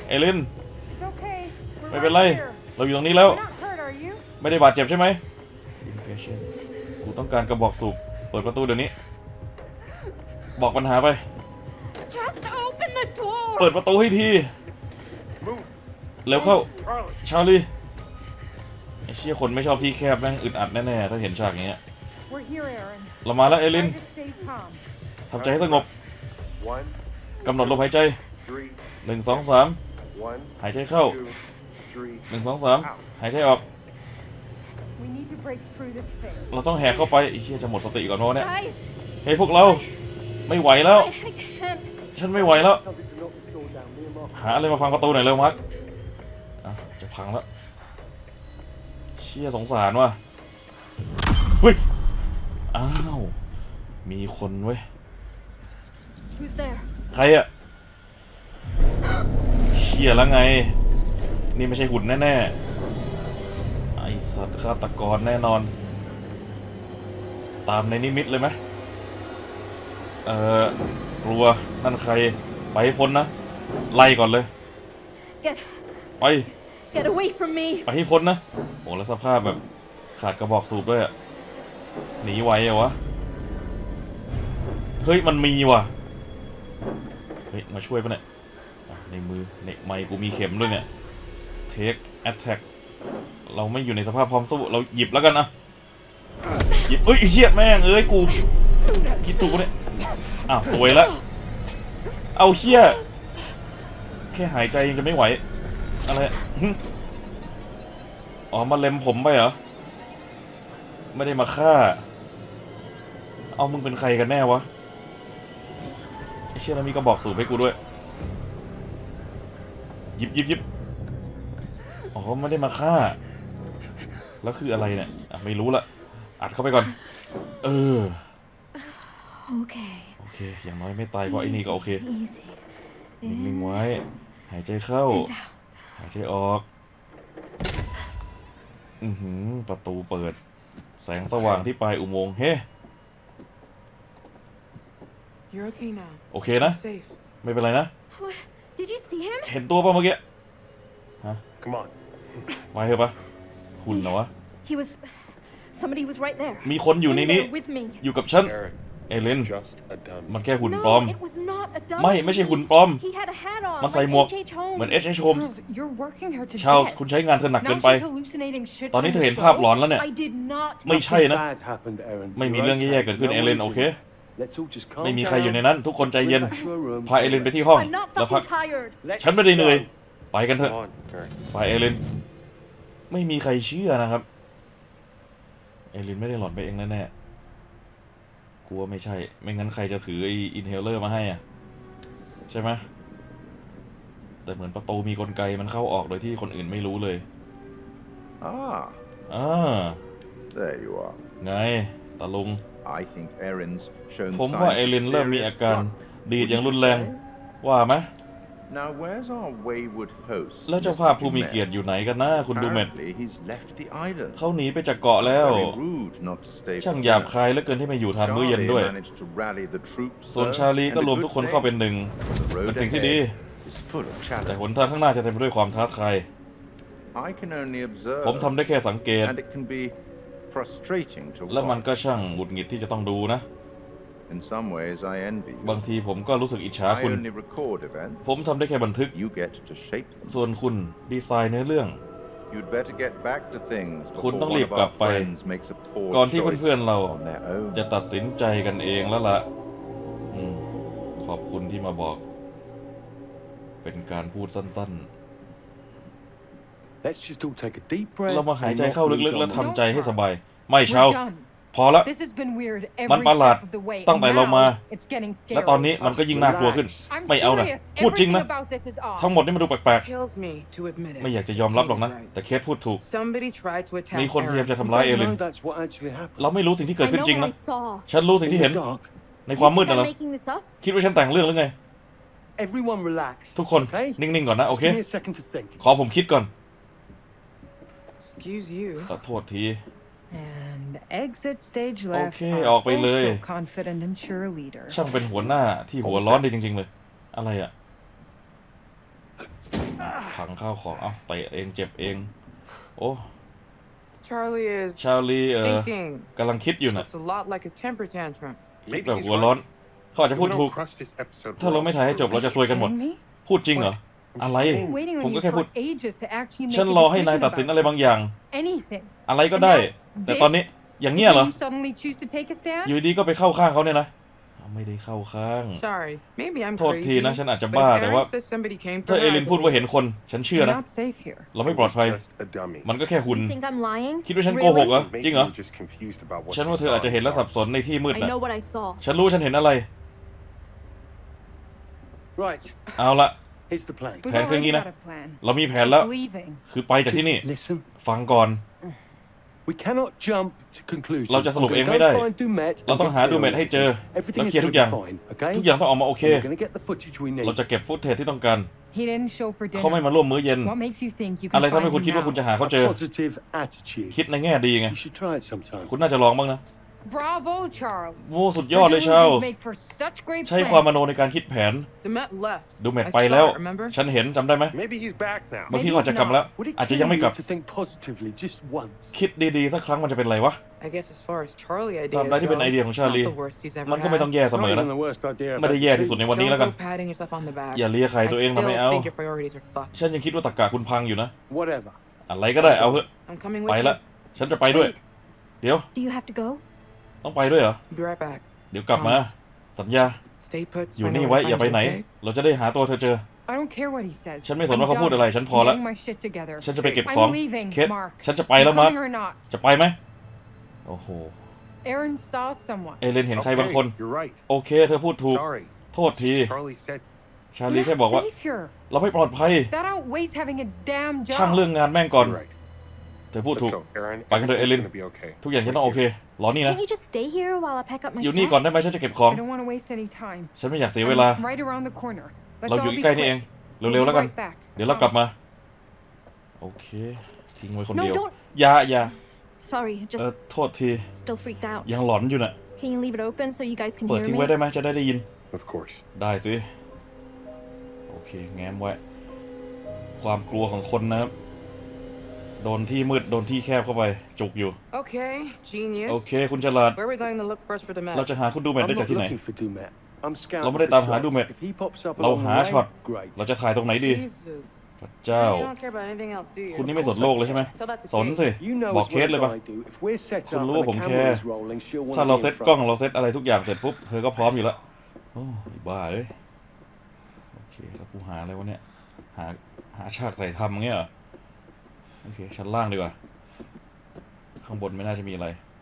[SPEAKER 1] เอลิน
[SPEAKER 2] It's okay. We're
[SPEAKER 1] ไม่เป็นไร
[SPEAKER 2] right here.
[SPEAKER 1] เราอยู่ตรงนี้แล้ว
[SPEAKER 2] You're not hurt, are you?
[SPEAKER 1] ไม่ได้บาดเจ็บใช่ไหม Impatient กูต้องการกระบอกสูบเปิดประตูเดี๋ยวนี้ บอกปัญหาไป
[SPEAKER 4] Just open the door.
[SPEAKER 1] เปิดประตูให้ที
[SPEAKER 3] Move.
[SPEAKER 1] เร็วเข้า
[SPEAKER 3] Charlie.
[SPEAKER 1] ชาลีไอ้เชี่ยคนไม่ชอบที่แคบแม่งอึดอัดแน่ๆถ้าเห็นฉากอย่างเงี้ย
[SPEAKER 2] We're here, Aaron.
[SPEAKER 1] เรามาแล้วเอลิน
[SPEAKER 2] Try to stay calm.
[SPEAKER 1] ทำใจให้สงบ
[SPEAKER 3] One,
[SPEAKER 1] กำหนดลมหายใจ
[SPEAKER 3] three,
[SPEAKER 1] หนึ่งสองสาม
[SPEAKER 3] one,
[SPEAKER 1] หายใจเข้า
[SPEAKER 3] two, three.
[SPEAKER 1] หนึ่งสองสามหายใจออก
[SPEAKER 2] We need to break through this thing.
[SPEAKER 1] เราต้องแหกเข้าไปไอ้เชี่ยจะหมดสติก่อนเพราะเนี่ย
[SPEAKER 4] Guys,
[SPEAKER 1] เฮ้ยพวกเราไม่ไหวแล้ว
[SPEAKER 4] I, I can't.
[SPEAKER 1] ฉันไม่ไหวแล้ว
[SPEAKER 5] Something to knock this door down. Me and Mark.
[SPEAKER 1] หาอะไรมาพังประตูหน่อยเร็วมาร์คอ่ะจะพังแล้วเชี่ยสงสารว่ะเฮ้ยอ้าวมีคนเว้ย
[SPEAKER 4] Who's there?
[SPEAKER 1] ใครอะเชี่ยแล้วไงนี่ไม่ใช่หุ่นแน่ๆไอสัตว์ฆาตกรแน่นอนตามในนิมิตเลยไหมเออกลัวนั่นใครไปให้พ้นนะไล่ก่อนเลย
[SPEAKER 4] Get,
[SPEAKER 1] ไป
[SPEAKER 4] get away from me.
[SPEAKER 1] ไปให้พ้นนะโอ้แล้วสภาพแบบขาดกระบอกสูบด้วยอะหนีไหวเหรอวะเฮ้ยมันมีว่ะเฮ้ยมาช่วยปะเนี่ยอ่ะในมือในไมค์กูมีเข็มด้วยเนี่ย Take Attack เราไม่อยู่ในสภาพพร้อมสู้เราหยิบแล้วกันนะหยิบเอ้ยเหี้ยแม่งเอ้ยกูคิดถูกเนี่ยอ้าวสวยแล้วเอาเหี้ยแค่หายใจยังจะไม่ไหวอะไรหึอ๋อมาเล็มผมไปเหรอไม่ได้มาฆ่าเอามึงเป็นใครกันแน่วะไอ้เชี่ยแล้วมีกระบอกสูบให้กูด้วยหยิบหยิบหยิบอ๋อไม่ได้มาฆ่าแล้วคืออะไรเนี่ยอ่ะไม่รู้ละอัดเข้าไปก่อนเออ
[SPEAKER 4] Okay.
[SPEAKER 1] โอเคอย่างน้อยไม่ตายเพราะไอ้นี่ก็โอเค
[SPEAKER 4] Easy.
[SPEAKER 1] นิ่งๆไว้หายใจเข้า
[SPEAKER 4] And out.
[SPEAKER 1] หายใจออกอือหือประตูเปิดแสงสว่างที่ปลายอุโมงค์เฮ้
[SPEAKER 6] You're okay now.
[SPEAKER 1] โอเคนะ
[SPEAKER 6] You're safe.
[SPEAKER 1] ไม่เป็นไรนะ
[SPEAKER 4] What? Did you see him?
[SPEAKER 1] เห็นตัวป่ะเมื่อกี้
[SPEAKER 3] Come on.
[SPEAKER 1] ไว้เถอะปะหุ่นเหรอวะ
[SPEAKER 4] He was. Somebody was right there.
[SPEAKER 1] มีคนอยู่ใน
[SPEAKER 4] In
[SPEAKER 1] นี้
[SPEAKER 4] there with me.
[SPEAKER 1] อยู่กับฉัน
[SPEAKER 3] Aaron,
[SPEAKER 1] เอลิน
[SPEAKER 3] it's just a dummy.
[SPEAKER 1] มันแค่หุ่นปลอม
[SPEAKER 4] No, it was not a dummy.
[SPEAKER 1] ไม่ไม่ใช่หุ่นปลอม
[SPEAKER 4] He had a hat on.
[SPEAKER 1] มันใส่
[SPEAKER 4] like
[SPEAKER 1] หมวก
[SPEAKER 4] H H. Holmes.
[SPEAKER 1] เหมือน H H. Holmes
[SPEAKER 2] Charles, you're working her to
[SPEAKER 1] ชาว
[SPEAKER 2] death.
[SPEAKER 1] คุณใช้งานเธอหนักเกิน
[SPEAKER 2] Now
[SPEAKER 1] ไป
[SPEAKER 2] she's hallucinating shit
[SPEAKER 1] ตอนนี้
[SPEAKER 2] from
[SPEAKER 1] เธอ
[SPEAKER 2] the
[SPEAKER 1] เห็นภาพ
[SPEAKER 2] show.
[SPEAKER 1] หลอนแล้วเนี่ย
[SPEAKER 4] I did not.
[SPEAKER 1] ไม่ใช่นะ
[SPEAKER 5] Bad happened, Aaron.
[SPEAKER 1] ไม่มี
[SPEAKER 5] You're
[SPEAKER 1] เรื่อง
[SPEAKER 5] okay.
[SPEAKER 1] แย่ๆเกิดขึ้น
[SPEAKER 5] No
[SPEAKER 1] เอลิน
[SPEAKER 5] worries
[SPEAKER 1] โอเค
[SPEAKER 5] here. Let's all just calm
[SPEAKER 1] ไม่มีใครอยู่ใน
[SPEAKER 5] down.
[SPEAKER 1] นั้น ทุกคนใจเย็น
[SPEAKER 5] Go back to our room.
[SPEAKER 1] พาเอลินไปที่ห้อง
[SPEAKER 4] I'm not
[SPEAKER 1] แล้วพัก
[SPEAKER 4] fucking tired.
[SPEAKER 5] Let's
[SPEAKER 1] ฉันไม่ได้เหนื่อย
[SPEAKER 5] go.
[SPEAKER 1] ไปกันเถอะ
[SPEAKER 3] Come on, Aaron.
[SPEAKER 1] ไปเอลินไม่มีใครเชื่อนะครับเอลินไม่ได้หลอนไปเองแน่ๆกลัวไม่ใช่ไม่งั้นใครจะถือไออินเฮลเลอร์มาให้อ่ะใช่ไหมแต่เหมือนประตูมีกลไกมันเข้าออกโดยที่คนอื่นไม่รู้เลย
[SPEAKER 7] Ah,
[SPEAKER 1] อ่า
[SPEAKER 7] there you are.
[SPEAKER 1] ไงตาลุง
[SPEAKER 7] I think Erin's shown
[SPEAKER 1] ผมว่า
[SPEAKER 7] signs
[SPEAKER 1] เอ
[SPEAKER 7] of
[SPEAKER 1] ลินเริ่มมี
[SPEAKER 7] serious
[SPEAKER 1] อาการ
[SPEAKER 7] drug.
[SPEAKER 1] ดีดอย่าง
[SPEAKER 7] Wouldn't
[SPEAKER 1] รุน
[SPEAKER 7] you
[SPEAKER 1] แรง
[SPEAKER 7] say?
[SPEAKER 1] ว่าไหม
[SPEAKER 7] Now, where's our wayward host?
[SPEAKER 1] แล้วเจ้าภาพผู้มีเกียรติอยู่ไหนกันนะคุณดูเมด
[SPEAKER 7] Apparently, he's left the island.
[SPEAKER 1] เขาหนีไปจากเกาะแล้ว
[SPEAKER 7] Very rude not to stay
[SPEAKER 1] ช่าง
[SPEAKER 7] for
[SPEAKER 1] หยาบ
[SPEAKER 7] dinner.
[SPEAKER 1] คายเหลือเกินที่ไม่อยู่ทานมื้อเย็นด้วย
[SPEAKER 7] Charlie managed to rally the troops,
[SPEAKER 1] ส่วน
[SPEAKER 7] though,
[SPEAKER 1] ชาลี
[SPEAKER 7] and
[SPEAKER 1] ก็
[SPEAKER 7] a
[SPEAKER 1] รวม
[SPEAKER 7] good
[SPEAKER 1] ทุกคนเข้าเป็น
[SPEAKER 7] thing.
[SPEAKER 1] หนึ่ง
[SPEAKER 7] The
[SPEAKER 1] เป็น
[SPEAKER 7] road
[SPEAKER 1] สิ่งที่ดี
[SPEAKER 7] ahead is full of
[SPEAKER 1] แต่หน
[SPEAKER 7] challenge.
[SPEAKER 1] ทางข้างหน้าจะเต็มไปด้วยความท้าทาย
[SPEAKER 7] I can only observe,
[SPEAKER 1] ผมทำได้แค่สังเกต
[SPEAKER 7] and it can be frustrating to
[SPEAKER 1] และมันก็
[SPEAKER 7] watch.
[SPEAKER 1] ช่างหงุดหงิดที่จะต้องดูนะ
[SPEAKER 7] In some ways, I envy
[SPEAKER 1] บาง
[SPEAKER 7] you.
[SPEAKER 1] ทีผมก็รู้สึกอิจฉา
[SPEAKER 7] I
[SPEAKER 1] คุณ
[SPEAKER 7] only record events.
[SPEAKER 1] ผมทำได้แค่บันทึก
[SPEAKER 7] You get to shape them.
[SPEAKER 1] ส่วนคุณดีไซน์เนื้อเรื่อง
[SPEAKER 7] You'd better get back to things
[SPEAKER 1] คุณ
[SPEAKER 7] before
[SPEAKER 1] ต้อง
[SPEAKER 7] one
[SPEAKER 1] รีบ
[SPEAKER 7] of
[SPEAKER 1] กลั
[SPEAKER 7] our
[SPEAKER 1] บไป
[SPEAKER 7] friends makes a poor
[SPEAKER 1] ก่อนที่
[SPEAKER 7] choice
[SPEAKER 1] เพื่อนๆเรา
[SPEAKER 7] on their own.
[SPEAKER 1] จะตัดสินใจกันเองแล้วล่ะอืมขอบคุณที่มาบอก เป็นการพูดสั้น
[SPEAKER 5] Let's just all take a deep
[SPEAKER 1] ๆ
[SPEAKER 5] breath.
[SPEAKER 1] เรามาหายใจ
[SPEAKER 5] and not
[SPEAKER 1] เข้า
[SPEAKER 5] lose
[SPEAKER 1] ลึกๆ แล้ว
[SPEAKER 5] our
[SPEAKER 1] ทำ
[SPEAKER 5] minds.
[SPEAKER 1] ใจให้สบาย ไม่
[SPEAKER 2] We're
[SPEAKER 1] ชาว
[SPEAKER 2] done.
[SPEAKER 1] พอละ
[SPEAKER 2] This has been weird
[SPEAKER 1] มัน
[SPEAKER 2] every
[SPEAKER 1] ประหลาด
[SPEAKER 2] step of the way.
[SPEAKER 1] ตั้งแต่
[SPEAKER 2] and
[SPEAKER 1] เรามา
[SPEAKER 2] now it's getting
[SPEAKER 1] และตอนนี้
[SPEAKER 2] scary.
[SPEAKER 1] มันก็ยิ่งน่ากลัวขึ้น
[SPEAKER 2] I'm
[SPEAKER 1] ไม่เอานะ
[SPEAKER 2] serious.
[SPEAKER 1] พูดจริง
[SPEAKER 2] Everything
[SPEAKER 1] นะ
[SPEAKER 2] about this is off.
[SPEAKER 1] ทั้งหมดนี่มันดูแปลก
[SPEAKER 6] Kills me to admit
[SPEAKER 1] ๆ
[SPEAKER 6] it.
[SPEAKER 1] ไม่อยากจะยอมรับหรอกนะ
[SPEAKER 6] Katie's right.
[SPEAKER 1] แต่เคสพูดถูก
[SPEAKER 6] Somebody tried to attack
[SPEAKER 1] มีคนพยายาม
[SPEAKER 6] Aaron.
[SPEAKER 1] จะทำ
[SPEAKER 5] We
[SPEAKER 1] ร้ายเอ
[SPEAKER 5] don't
[SPEAKER 1] ลิน
[SPEAKER 5] know that's what actually happened.
[SPEAKER 1] เราไม่รู้สิ่งที่เกิด
[SPEAKER 4] I
[SPEAKER 1] ขึ้น
[SPEAKER 4] know
[SPEAKER 1] จริง
[SPEAKER 4] what
[SPEAKER 1] นะ
[SPEAKER 4] I saw.
[SPEAKER 1] ฉันรู้สิ่ง
[SPEAKER 5] In
[SPEAKER 1] ที่
[SPEAKER 5] the
[SPEAKER 1] เห็น
[SPEAKER 5] dark.
[SPEAKER 1] ในความมืด
[SPEAKER 4] You think
[SPEAKER 1] นะ
[SPEAKER 4] I'm
[SPEAKER 1] เหรอ
[SPEAKER 4] making this up?
[SPEAKER 1] คิดว่าฉันแต่งเรื่องหรือไง
[SPEAKER 5] Everyone relax.
[SPEAKER 1] ทุกคน
[SPEAKER 5] Okay?
[SPEAKER 1] นิ่งๆก่อนนะโอ
[SPEAKER 5] Just
[SPEAKER 1] เค
[SPEAKER 5] give me a second to think.
[SPEAKER 1] ขอผมคิดก่อน
[SPEAKER 6] Excuse you.
[SPEAKER 1] ขอโทษที
[SPEAKER 2] And exit stage left.
[SPEAKER 1] Okay,
[SPEAKER 2] are
[SPEAKER 1] ออกไปเลย
[SPEAKER 2] also confident and sure leader.
[SPEAKER 1] ช่างเป็นหัวหน้าที่หัวร้อนดีจริงๆเลย อะไรอ่ะข้าวของเอ้าเตะเองเจ็บเองโอ้
[SPEAKER 6] Charlie is
[SPEAKER 1] ชาลีเออ
[SPEAKER 6] thinking.
[SPEAKER 1] กำลังคิดอยู่น่ะ
[SPEAKER 6] Looks a lot like a temper tantrum.
[SPEAKER 1] คิด
[SPEAKER 3] Maybe
[SPEAKER 1] แบบ
[SPEAKER 3] he's
[SPEAKER 1] หัวร้อน
[SPEAKER 3] right.
[SPEAKER 1] เขาอาจจะ
[SPEAKER 3] If
[SPEAKER 1] พู
[SPEAKER 3] we
[SPEAKER 1] ดถูก
[SPEAKER 3] don't crush this episode,
[SPEAKER 1] ถ้าเราไม่ถ่ายให้จบเราจะซวยกันหมด
[SPEAKER 2] Kidding me?
[SPEAKER 1] พูดจริงเหรอ อะไร
[SPEAKER 2] I've been waiting
[SPEAKER 1] ผม
[SPEAKER 2] on
[SPEAKER 1] ก็
[SPEAKER 2] you
[SPEAKER 1] แค่พูด
[SPEAKER 2] for ages to actually make
[SPEAKER 1] ฉัน
[SPEAKER 2] a
[SPEAKER 1] รอให้นาย
[SPEAKER 2] decision
[SPEAKER 1] ตัดสิน
[SPEAKER 2] about
[SPEAKER 1] อะไรบางอย่าง
[SPEAKER 2] anything.
[SPEAKER 1] อะไรก็ได้ แต่ตอนนี้อย่างเงี้ย
[SPEAKER 2] Is
[SPEAKER 1] เหรอ
[SPEAKER 2] when you suddenly choose to take a stand?
[SPEAKER 1] อยู่ดีก็ไปเข้าข้างเขาเนี่ยนะไม่ได้เข้าข้าง
[SPEAKER 6] Sorry, maybe I'm
[SPEAKER 1] โทษที
[SPEAKER 6] crazy.
[SPEAKER 1] นะฉันอาจจะ
[SPEAKER 6] But
[SPEAKER 1] บ้า
[SPEAKER 6] if
[SPEAKER 1] แต่
[SPEAKER 6] Aaron
[SPEAKER 1] ว่า
[SPEAKER 6] says somebody came
[SPEAKER 1] ถ้า
[SPEAKER 6] for
[SPEAKER 1] เอ
[SPEAKER 6] her,
[SPEAKER 1] ลิน
[SPEAKER 6] I
[SPEAKER 1] พูดว่า
[SPEAKER 6] believe
[SPEAKER 1] เห็นคน ฉันเชื่อ
[SPEAKER 2] You're
[SPEAKER 1] นะ
[SPEAKER 2] not safe here.
[SPEAKER 1] เราไม่ปลอดภัย
[SPEAKER 3] Just a dummy.
[SPEAKER 1] มันก็แค่หุ่น
[SPEAKER 4] You think I'm lying?
[SPEAKER 1] คิดว่าฉันโกหกเหรอ
[SPEAKER 4] Really?
[SPEAKER 1] จริงเหรอ
[SPEAKER 3] Maybe you're just confused about what
[SPEAKER 1] ฉัน
[SPEAKER 3] you
[SPEAKER 1] ว่าเธอ
[SPEAKER 3] saw
[SPEAKER 1] อาจจะเห็น
[SPEAKER 3] in
[SPEAKER 1] และ
[SPEAKER 3] the
[SPEAKER 1] สั
[SPEAKER 3] dark.
[SPEAKER 1] บสนในที่มืด
[SPEAKER 4] I
[SPEAKER 1] นะ
[SPEAKER 4] know what I saw.
[SPEAKER 1] ฉันรู้ฉันเห็นอะไร
[SPEAKER 5] Right,
[SPEAKER 1] เอาละ
[SPEAKER 5] here's the plan.
[SPEAKER 2] We've
[SPEAKER 1] Plan
[SPEAKER 2] already
[SPEAKER 1] Kingina.
[SPEAKER 2] got a plan.
[SPEAKER 1] เรามีแผนแล้ว
[SPEAKER 2] It's leaving.
[SPEAKER 1] คือไปจากที่นี่
[SPEAKER 5] Just listen.
[SPEAKER 1] ฟังก่อน
[SPEAKER 5] We cannot jump to conclusions.
[SPEAKER 1] เราจะสรุป
[SPEAKER 5] I'm
[SPEAKER 1] เอง
[SPEAKER 5] gonna
[SPEAKER 1] ไม่ได้
[SPEAKER 5] go find Dumet
[SPEAKER 1] เรา
[SPEAKER 5] and
[SPEAKER 1] ต้อง
[SPEAKER 5] get
[SPEAKER 1] หา
[SPEAKER 5] clear
[SPEAKER 1] ดูเม
[SPEAKER 5] on
[SPEAKER 1] ทให้เจอ
[SPEAKER 5] everything.
[SPEAKER 1] แล้ว
[SPEAKER 5] Everything
[SPEAKER 1] เคลีย
[SPEAKER 5] is
[SPEAKER 1] ร์ทุกอ
[SPEAKER 5] gonna
[SPEAKER 1] ย่าง
[SPEAKER 5] be fine, okay?
[SPEAKER 1] ทุกอย่างต้องออกมาโอเค
[SPEAKER 5] And we're gonna get the footage we
[SPEAKER 1] เรา
[SPEAKER 5] need.
[SPEAKER 1] จะเก็บฟุตเทจที่ต้องการ
[SPEAKER 2] He didn't show for
[SPEAKER 1] เขาไม่
[SPEAKER 2] dinner.
[SPEAKER 1] มาร่วมมื้อเย็น
[SPEAKER 2] What makes you think you
[SPEAKER 1] อะไร
[SPEAKER 2] can
[SPEAKER 1] ทำให้
[SPEAKER 2] find
[SPEAKER 1] คุณ
[SPEAKER 2] him
[SPEAKER 1] คิดว่าคุณจะ
[SPEAKER 2] now?
[SPEAKER 1] หาเขา
[SPEAKER 5] A
[SPEAKER 1] เจอ
[SPEAKER 5] positive attitude.
[SPEAKER 1] คิดในแง่ดีไง
[SPEAKER 5] You should try it sometime.
[SPEAKER 1] คุณน่าจะลองบ้างนะ
[SPEAKER 2] Bravo, Charles.
[SPEAKER 1] โอ้สุดยอด
[SPEAKER 2] Your
[SPEAKER 1] เลยชาล
[SPEAKER 2] delusions make for such great
[SPEAKER 1] ใช้ความมโน
[SPEAKER 2] plans.
[SPEAKER 1] ในการคิดแผน
[SPEAKER 6] Demet left.
[SPEAKER 1] ดูเมท
[SPEAKER 6] I
[SPEAKER 1] ไป
[SPEAKER 6] saw
[SPEAKER 1] แล้ว
[SPEAKER 6] it, remember?
[SPEAKER 1] ฉันเห็นจำได้ไหม
[SPEAKER 3] Maybe he's back now.
[SPEAKER 1] บางทีเขาอาจจะกลับมาแล้ว
[SPEAKER 5] Would it
[SPEAKER 1] อาจจะ
[SPEAKER 5] kill
[SPEAKER 1] ยังไม่
[SPEAKER 5] you
[SPEAKER 1] กลับ
[SPEAKER 5] to think positively just once?
[SPEAKER 1] คิดดีๆสักครั้งมันจะเป็นไรวะ
[SPEAKER 6] I guess as far as Charlie
[SPEAKER 1] ตาม
[SPEAKER 6] ideas
[SPEAKER 1] ใดที่เป็นไอเดียของ
[SPEAKER 6] go,
[SPEAKER 1] ชา
[SPEAKER 6] not
[SPEAKER 1] ลี
[SPEAKER 6] the worst he's ever
[SPEAKER 1] มันก็ไม่ต้อง
[SPEAKER 6] had.
[SPEAKER 1] แย่เสม
[SPEAKER 5] Not
[SPEAKER 1] อนะ
[SPEAKER 5] even the worst idea I've
[SPEAKER 1] ไม่ได้
[SPEAKER 5] ever
[SPEAKER 1] แย่ที่
[SPEAKER 5] seen.
[SPEAKER 1] สุดในวันนี้แล้ว
[SPEAKER 6] Don't
[SPEAKER 1] กัน
[SPEAKER 6] go patting yourself on the back.
[SPEAKER 1] อย่าเลียไข่
[SPEAKER 6] I
[SPEAKER 1] ตัวเอง
[SPEAKER 6] still
[SPEAKER 1] ทำไมเอา
[SPEAKER 6] think your priorities are fucked.
[SPEAKER 1] ฉันยังคิดว่าตรรกะคุณพังอยู่นะ
[SPEAKER 5] Whatever.
[SPEAKER 1] อะไรก็ได้เอาเถอะ
[SPEAKER 6] I'm coming
[SPEAKER 1] ไป
[SPEAKER 6] with
[SPEAKER 1] ละ
[SPEAKER 6] you.
[SPEAKER 1] ฉันจะไปด้วย
[SPEAKER 4] Wait.
[SPEAKER 1] เดี๋ยว
[SPEAKER 4] Do you have to go?
[SPEAKER 1] ต้องไปด้วยเหรอ
[SPEAKER 6] Be right back.
[SPEAKER 1] เดี๋ยวกลับมา สัญญา
[SPEAKER 6] Stay put.
[SPEAKER 1] อยู่
[SPEAKER 6] so I
[SPEAKER 1] นี่
[SPEAKER 6] know
[SPEAKER 1] ไว้
[SPEAKER 6] where to
[SPEAKER 1] อย่า
[SPEAKER 6] find
[SPEAKER 1] ไป
[SPEAKER 6] you,
[SPEAKER 1] ไหน
[SPEAKER 6] okay?
[SPEAKER 1] เราจะได้หาตัวเธอเจอ
[SPEAKER 2] I don't care what he says.
[SPEAKER 1] ฉันไม่สน
[SPEAKER 2] I'm
[SPEAKER 1] ว่าเขาพูด
[SPEAKER 2] done.
[SPEAKER 1] อะไรฉันพอ
[SPEAKER 2] I'm
[SPEAKER 1] ละ
[SPEAKER 2] getting my shit together.
[SPEAKER 1] ฉันจะไปเก็บของ
[SPEAKER 2] I'm leaving,
[SPEAKER 1] เคส
[SPEAKER 2] Mark.
[SPEAKER 1] ฉันจะไป
[SPEAKER 2] You
[SPEAKER 1] แล้วมาร์ค
[SPEAKER 2] coming or not?
[SPEAKER 1] จะไปไหมโอ้โห
[SPEAKER 2] Aaron saw someone.
[SPEAKER 1] เอเลนเห็นใครบางคน
[SPEAKER 3] Okay, you're right.
[SPEAKER 1] โอเค เธอพูดถูก
[SPEAKER 3] Sorry.
[SPEAKER 1] โทษที
[SPEAKER 3] Charlie said
[SPEAKER 1] ชา
[SPEAKER 2] We're
[SPEAKER 1] ลีแค่บอก
[SPEAKER 2] not
[SPEAKER 1] ว่า
[SPEAKER 2] safe here.
[SPEAKER 1] เราไม่ปลอดภัย
[SPEAKER 2] That outweighs having a damn
[SPEAKER 1] ช่าง
[SPEAKER 2] job.
[SPEAKER 1] เรื่องงานแม่งก่อน
[SPEAKER 3] you're right.
[SPEAKER 1] เธอพูด
[SPEAKER 3] Let's
[SPEAKER 1] ถูก
[SPEAKER 3] go, Aaron.
[SPEAKER 1] Bye, Aaron.
[SPEAKER 3] Everything's gonna be okay.
[SPEAKER 1] ทุกอย่างจะต้อง
[SPEAKER 3] We're
[SPEAKER 1] โอเค
[SPEAKER 3] here.
[SPEAKER 1] รอนี่นะ
[SPEAKER 4] Can't you just stay here while I pack up my
[SPEAKER 1] อยู่นี่
[SPEAKER 4] stuff?
[SPEAKER 1] ก่อนได้ไหมฉันจะเก็บของ
[SPEAKER 2] I don't want to waste any time.
[SPEAKER 1] ฉันไม่อยากเสียเวลา
[SPEAKER 2] I'm right around the corner.
[SPEAKER 1] เรา
[SPEAKER 2] Let's
[SPEAKER 1] อยู่
[SPEAKER 2] all be
[SPEAKER 1] ใกล้ๆนี่เอง
[SPEAKER 2] quick.
[SPEAKER 1] เร็วๆแล้วกัน
[SPEAKER 2] We'll be right back.
[SPEAKER 1] เดี๋ยวเรากลับมา
[SPEAKER 2] Promise.
[SPEAKER 1] โอเค ทิ้งไว้คน
[SPEAKER 4] No,
[SPEAKER 1] เดียว
[SPEAKER 4] don't.
[SPEAKER 1] อย่าอย่า
[SPEAKER 4] Sorry,
[SPEAKER 1] เออ
[SPEAKER 4] just
[SPEAKER 1] โทษที
[SPEAKER 4] still freaked out.
[SPEAKER 1] ยังหลอนอยู่น่ะ
[SPEAKER 4] Can you leave it open so you guys can
[SPEAKER 1] เปิด
[SPEAKER 4] hear
[SPEAKER 1] ทิ้ง
[SPEAKER 4] me?
[SPEAKER 1] ไว้ได้ไหมจะได้ได้ยิน
[SPEAKER 3] Of course.
[SPEAKER 1] ได้สิ โอเค แง้มไว้ ความกลัวของคนนะครับ โดนที่มืด โดนที่แคบเข้าไป จุกอยู่
[SPEAKER 6] Okay, genius.
[SPEAKER 1] โอเค คุณฉลาด
[SPEAKER 6] Where are we going to look first for the map?
[SPEAKER 1] เราจะหาคุณดูเมท
[SPEAKER 5] I'm
[SPEAKER 1] ได้จาก
[SPEAKER 5] not
[SPEAKER 1] ที่ไหน
[SPEAKER 5] looking for Dumet. I'm scouting
[SPEAKER 1] เราไม่ได้
[SPEAKER 5] for
[SPEAKER 1] ตามหา
[SPEAKER 5] shots.
[SPEAKER 1] ดูเมท
[SPEAKER 5] If he pops up
[SPEAKER 1] เรา
[SPEAKER 5] along the
[SPEAKER 1] หา
[SPEAKER 5] way,
[SPEAKER 1] ช็อต
[SPEAKER 5] great.
[SPEAKER 1] เราจะถ่ายตรงไหนดี
[SPEAKER 6] Jesus.
[SPEAKER 1] พระเจ้า
[SPEAKER 6] You don't care about anything else, do you?
[SPEAKER 1] คุณนี่ไม่สนโลกเลยใช่ไหม
[SPEAKER 6] Tell that to
[SPEAKER 1] สน
[SPEAKER 6] Kate.
[SPEAKER 1] สิ
[SPEAKER 5] You know
[SPEAKER 1] บอก
[SPEAKER 5] as
[SPEAKER 1] เคส
[SPEAKER 5] well
[SPEAKER 1] เลย
[SPEAKER 5] as
[SPEAKER 1] ปะ
[SPEAKER 5] I do. If we're set
[SPEAKER 1] คุณ
[SPEAKER 5] up
[SPEAKER 1] รู้
[SPEAKER 5] and
[SPEAKER 1] ว่า
[SPEAKER 5] the
[SPEAKER 1] ผมแค
[SPEAKER 5] camera
[SPEAKER 1] ร์
[SPEAKER 5] is rolling, she'll want
[SPEAKER 1] ถ้า
[SPEAKER 5] to
[SPEAKER 1] เรา
[SPEAKER 5] be
[SPEAKER 1] เซ็
[SPEAKER 5] in
[SPEAKER 1] ตกล้อง
[SPEAKER 5] front.
[SPEAKER 1] เราเซ็ตอะไรทุกอย่างเสร็จปุ๊บ เธอก็พร้อมอยู่แล้ว โอ้ยบ้าเอ้ย โอเค แล้วกูหาอะไรวะเนี่ย หา หาฉากใส่ทำเงี้ยเหรอ โอเค ชั้นล่างดีกว่า ข้างบนไม่น่าจะมีอะไร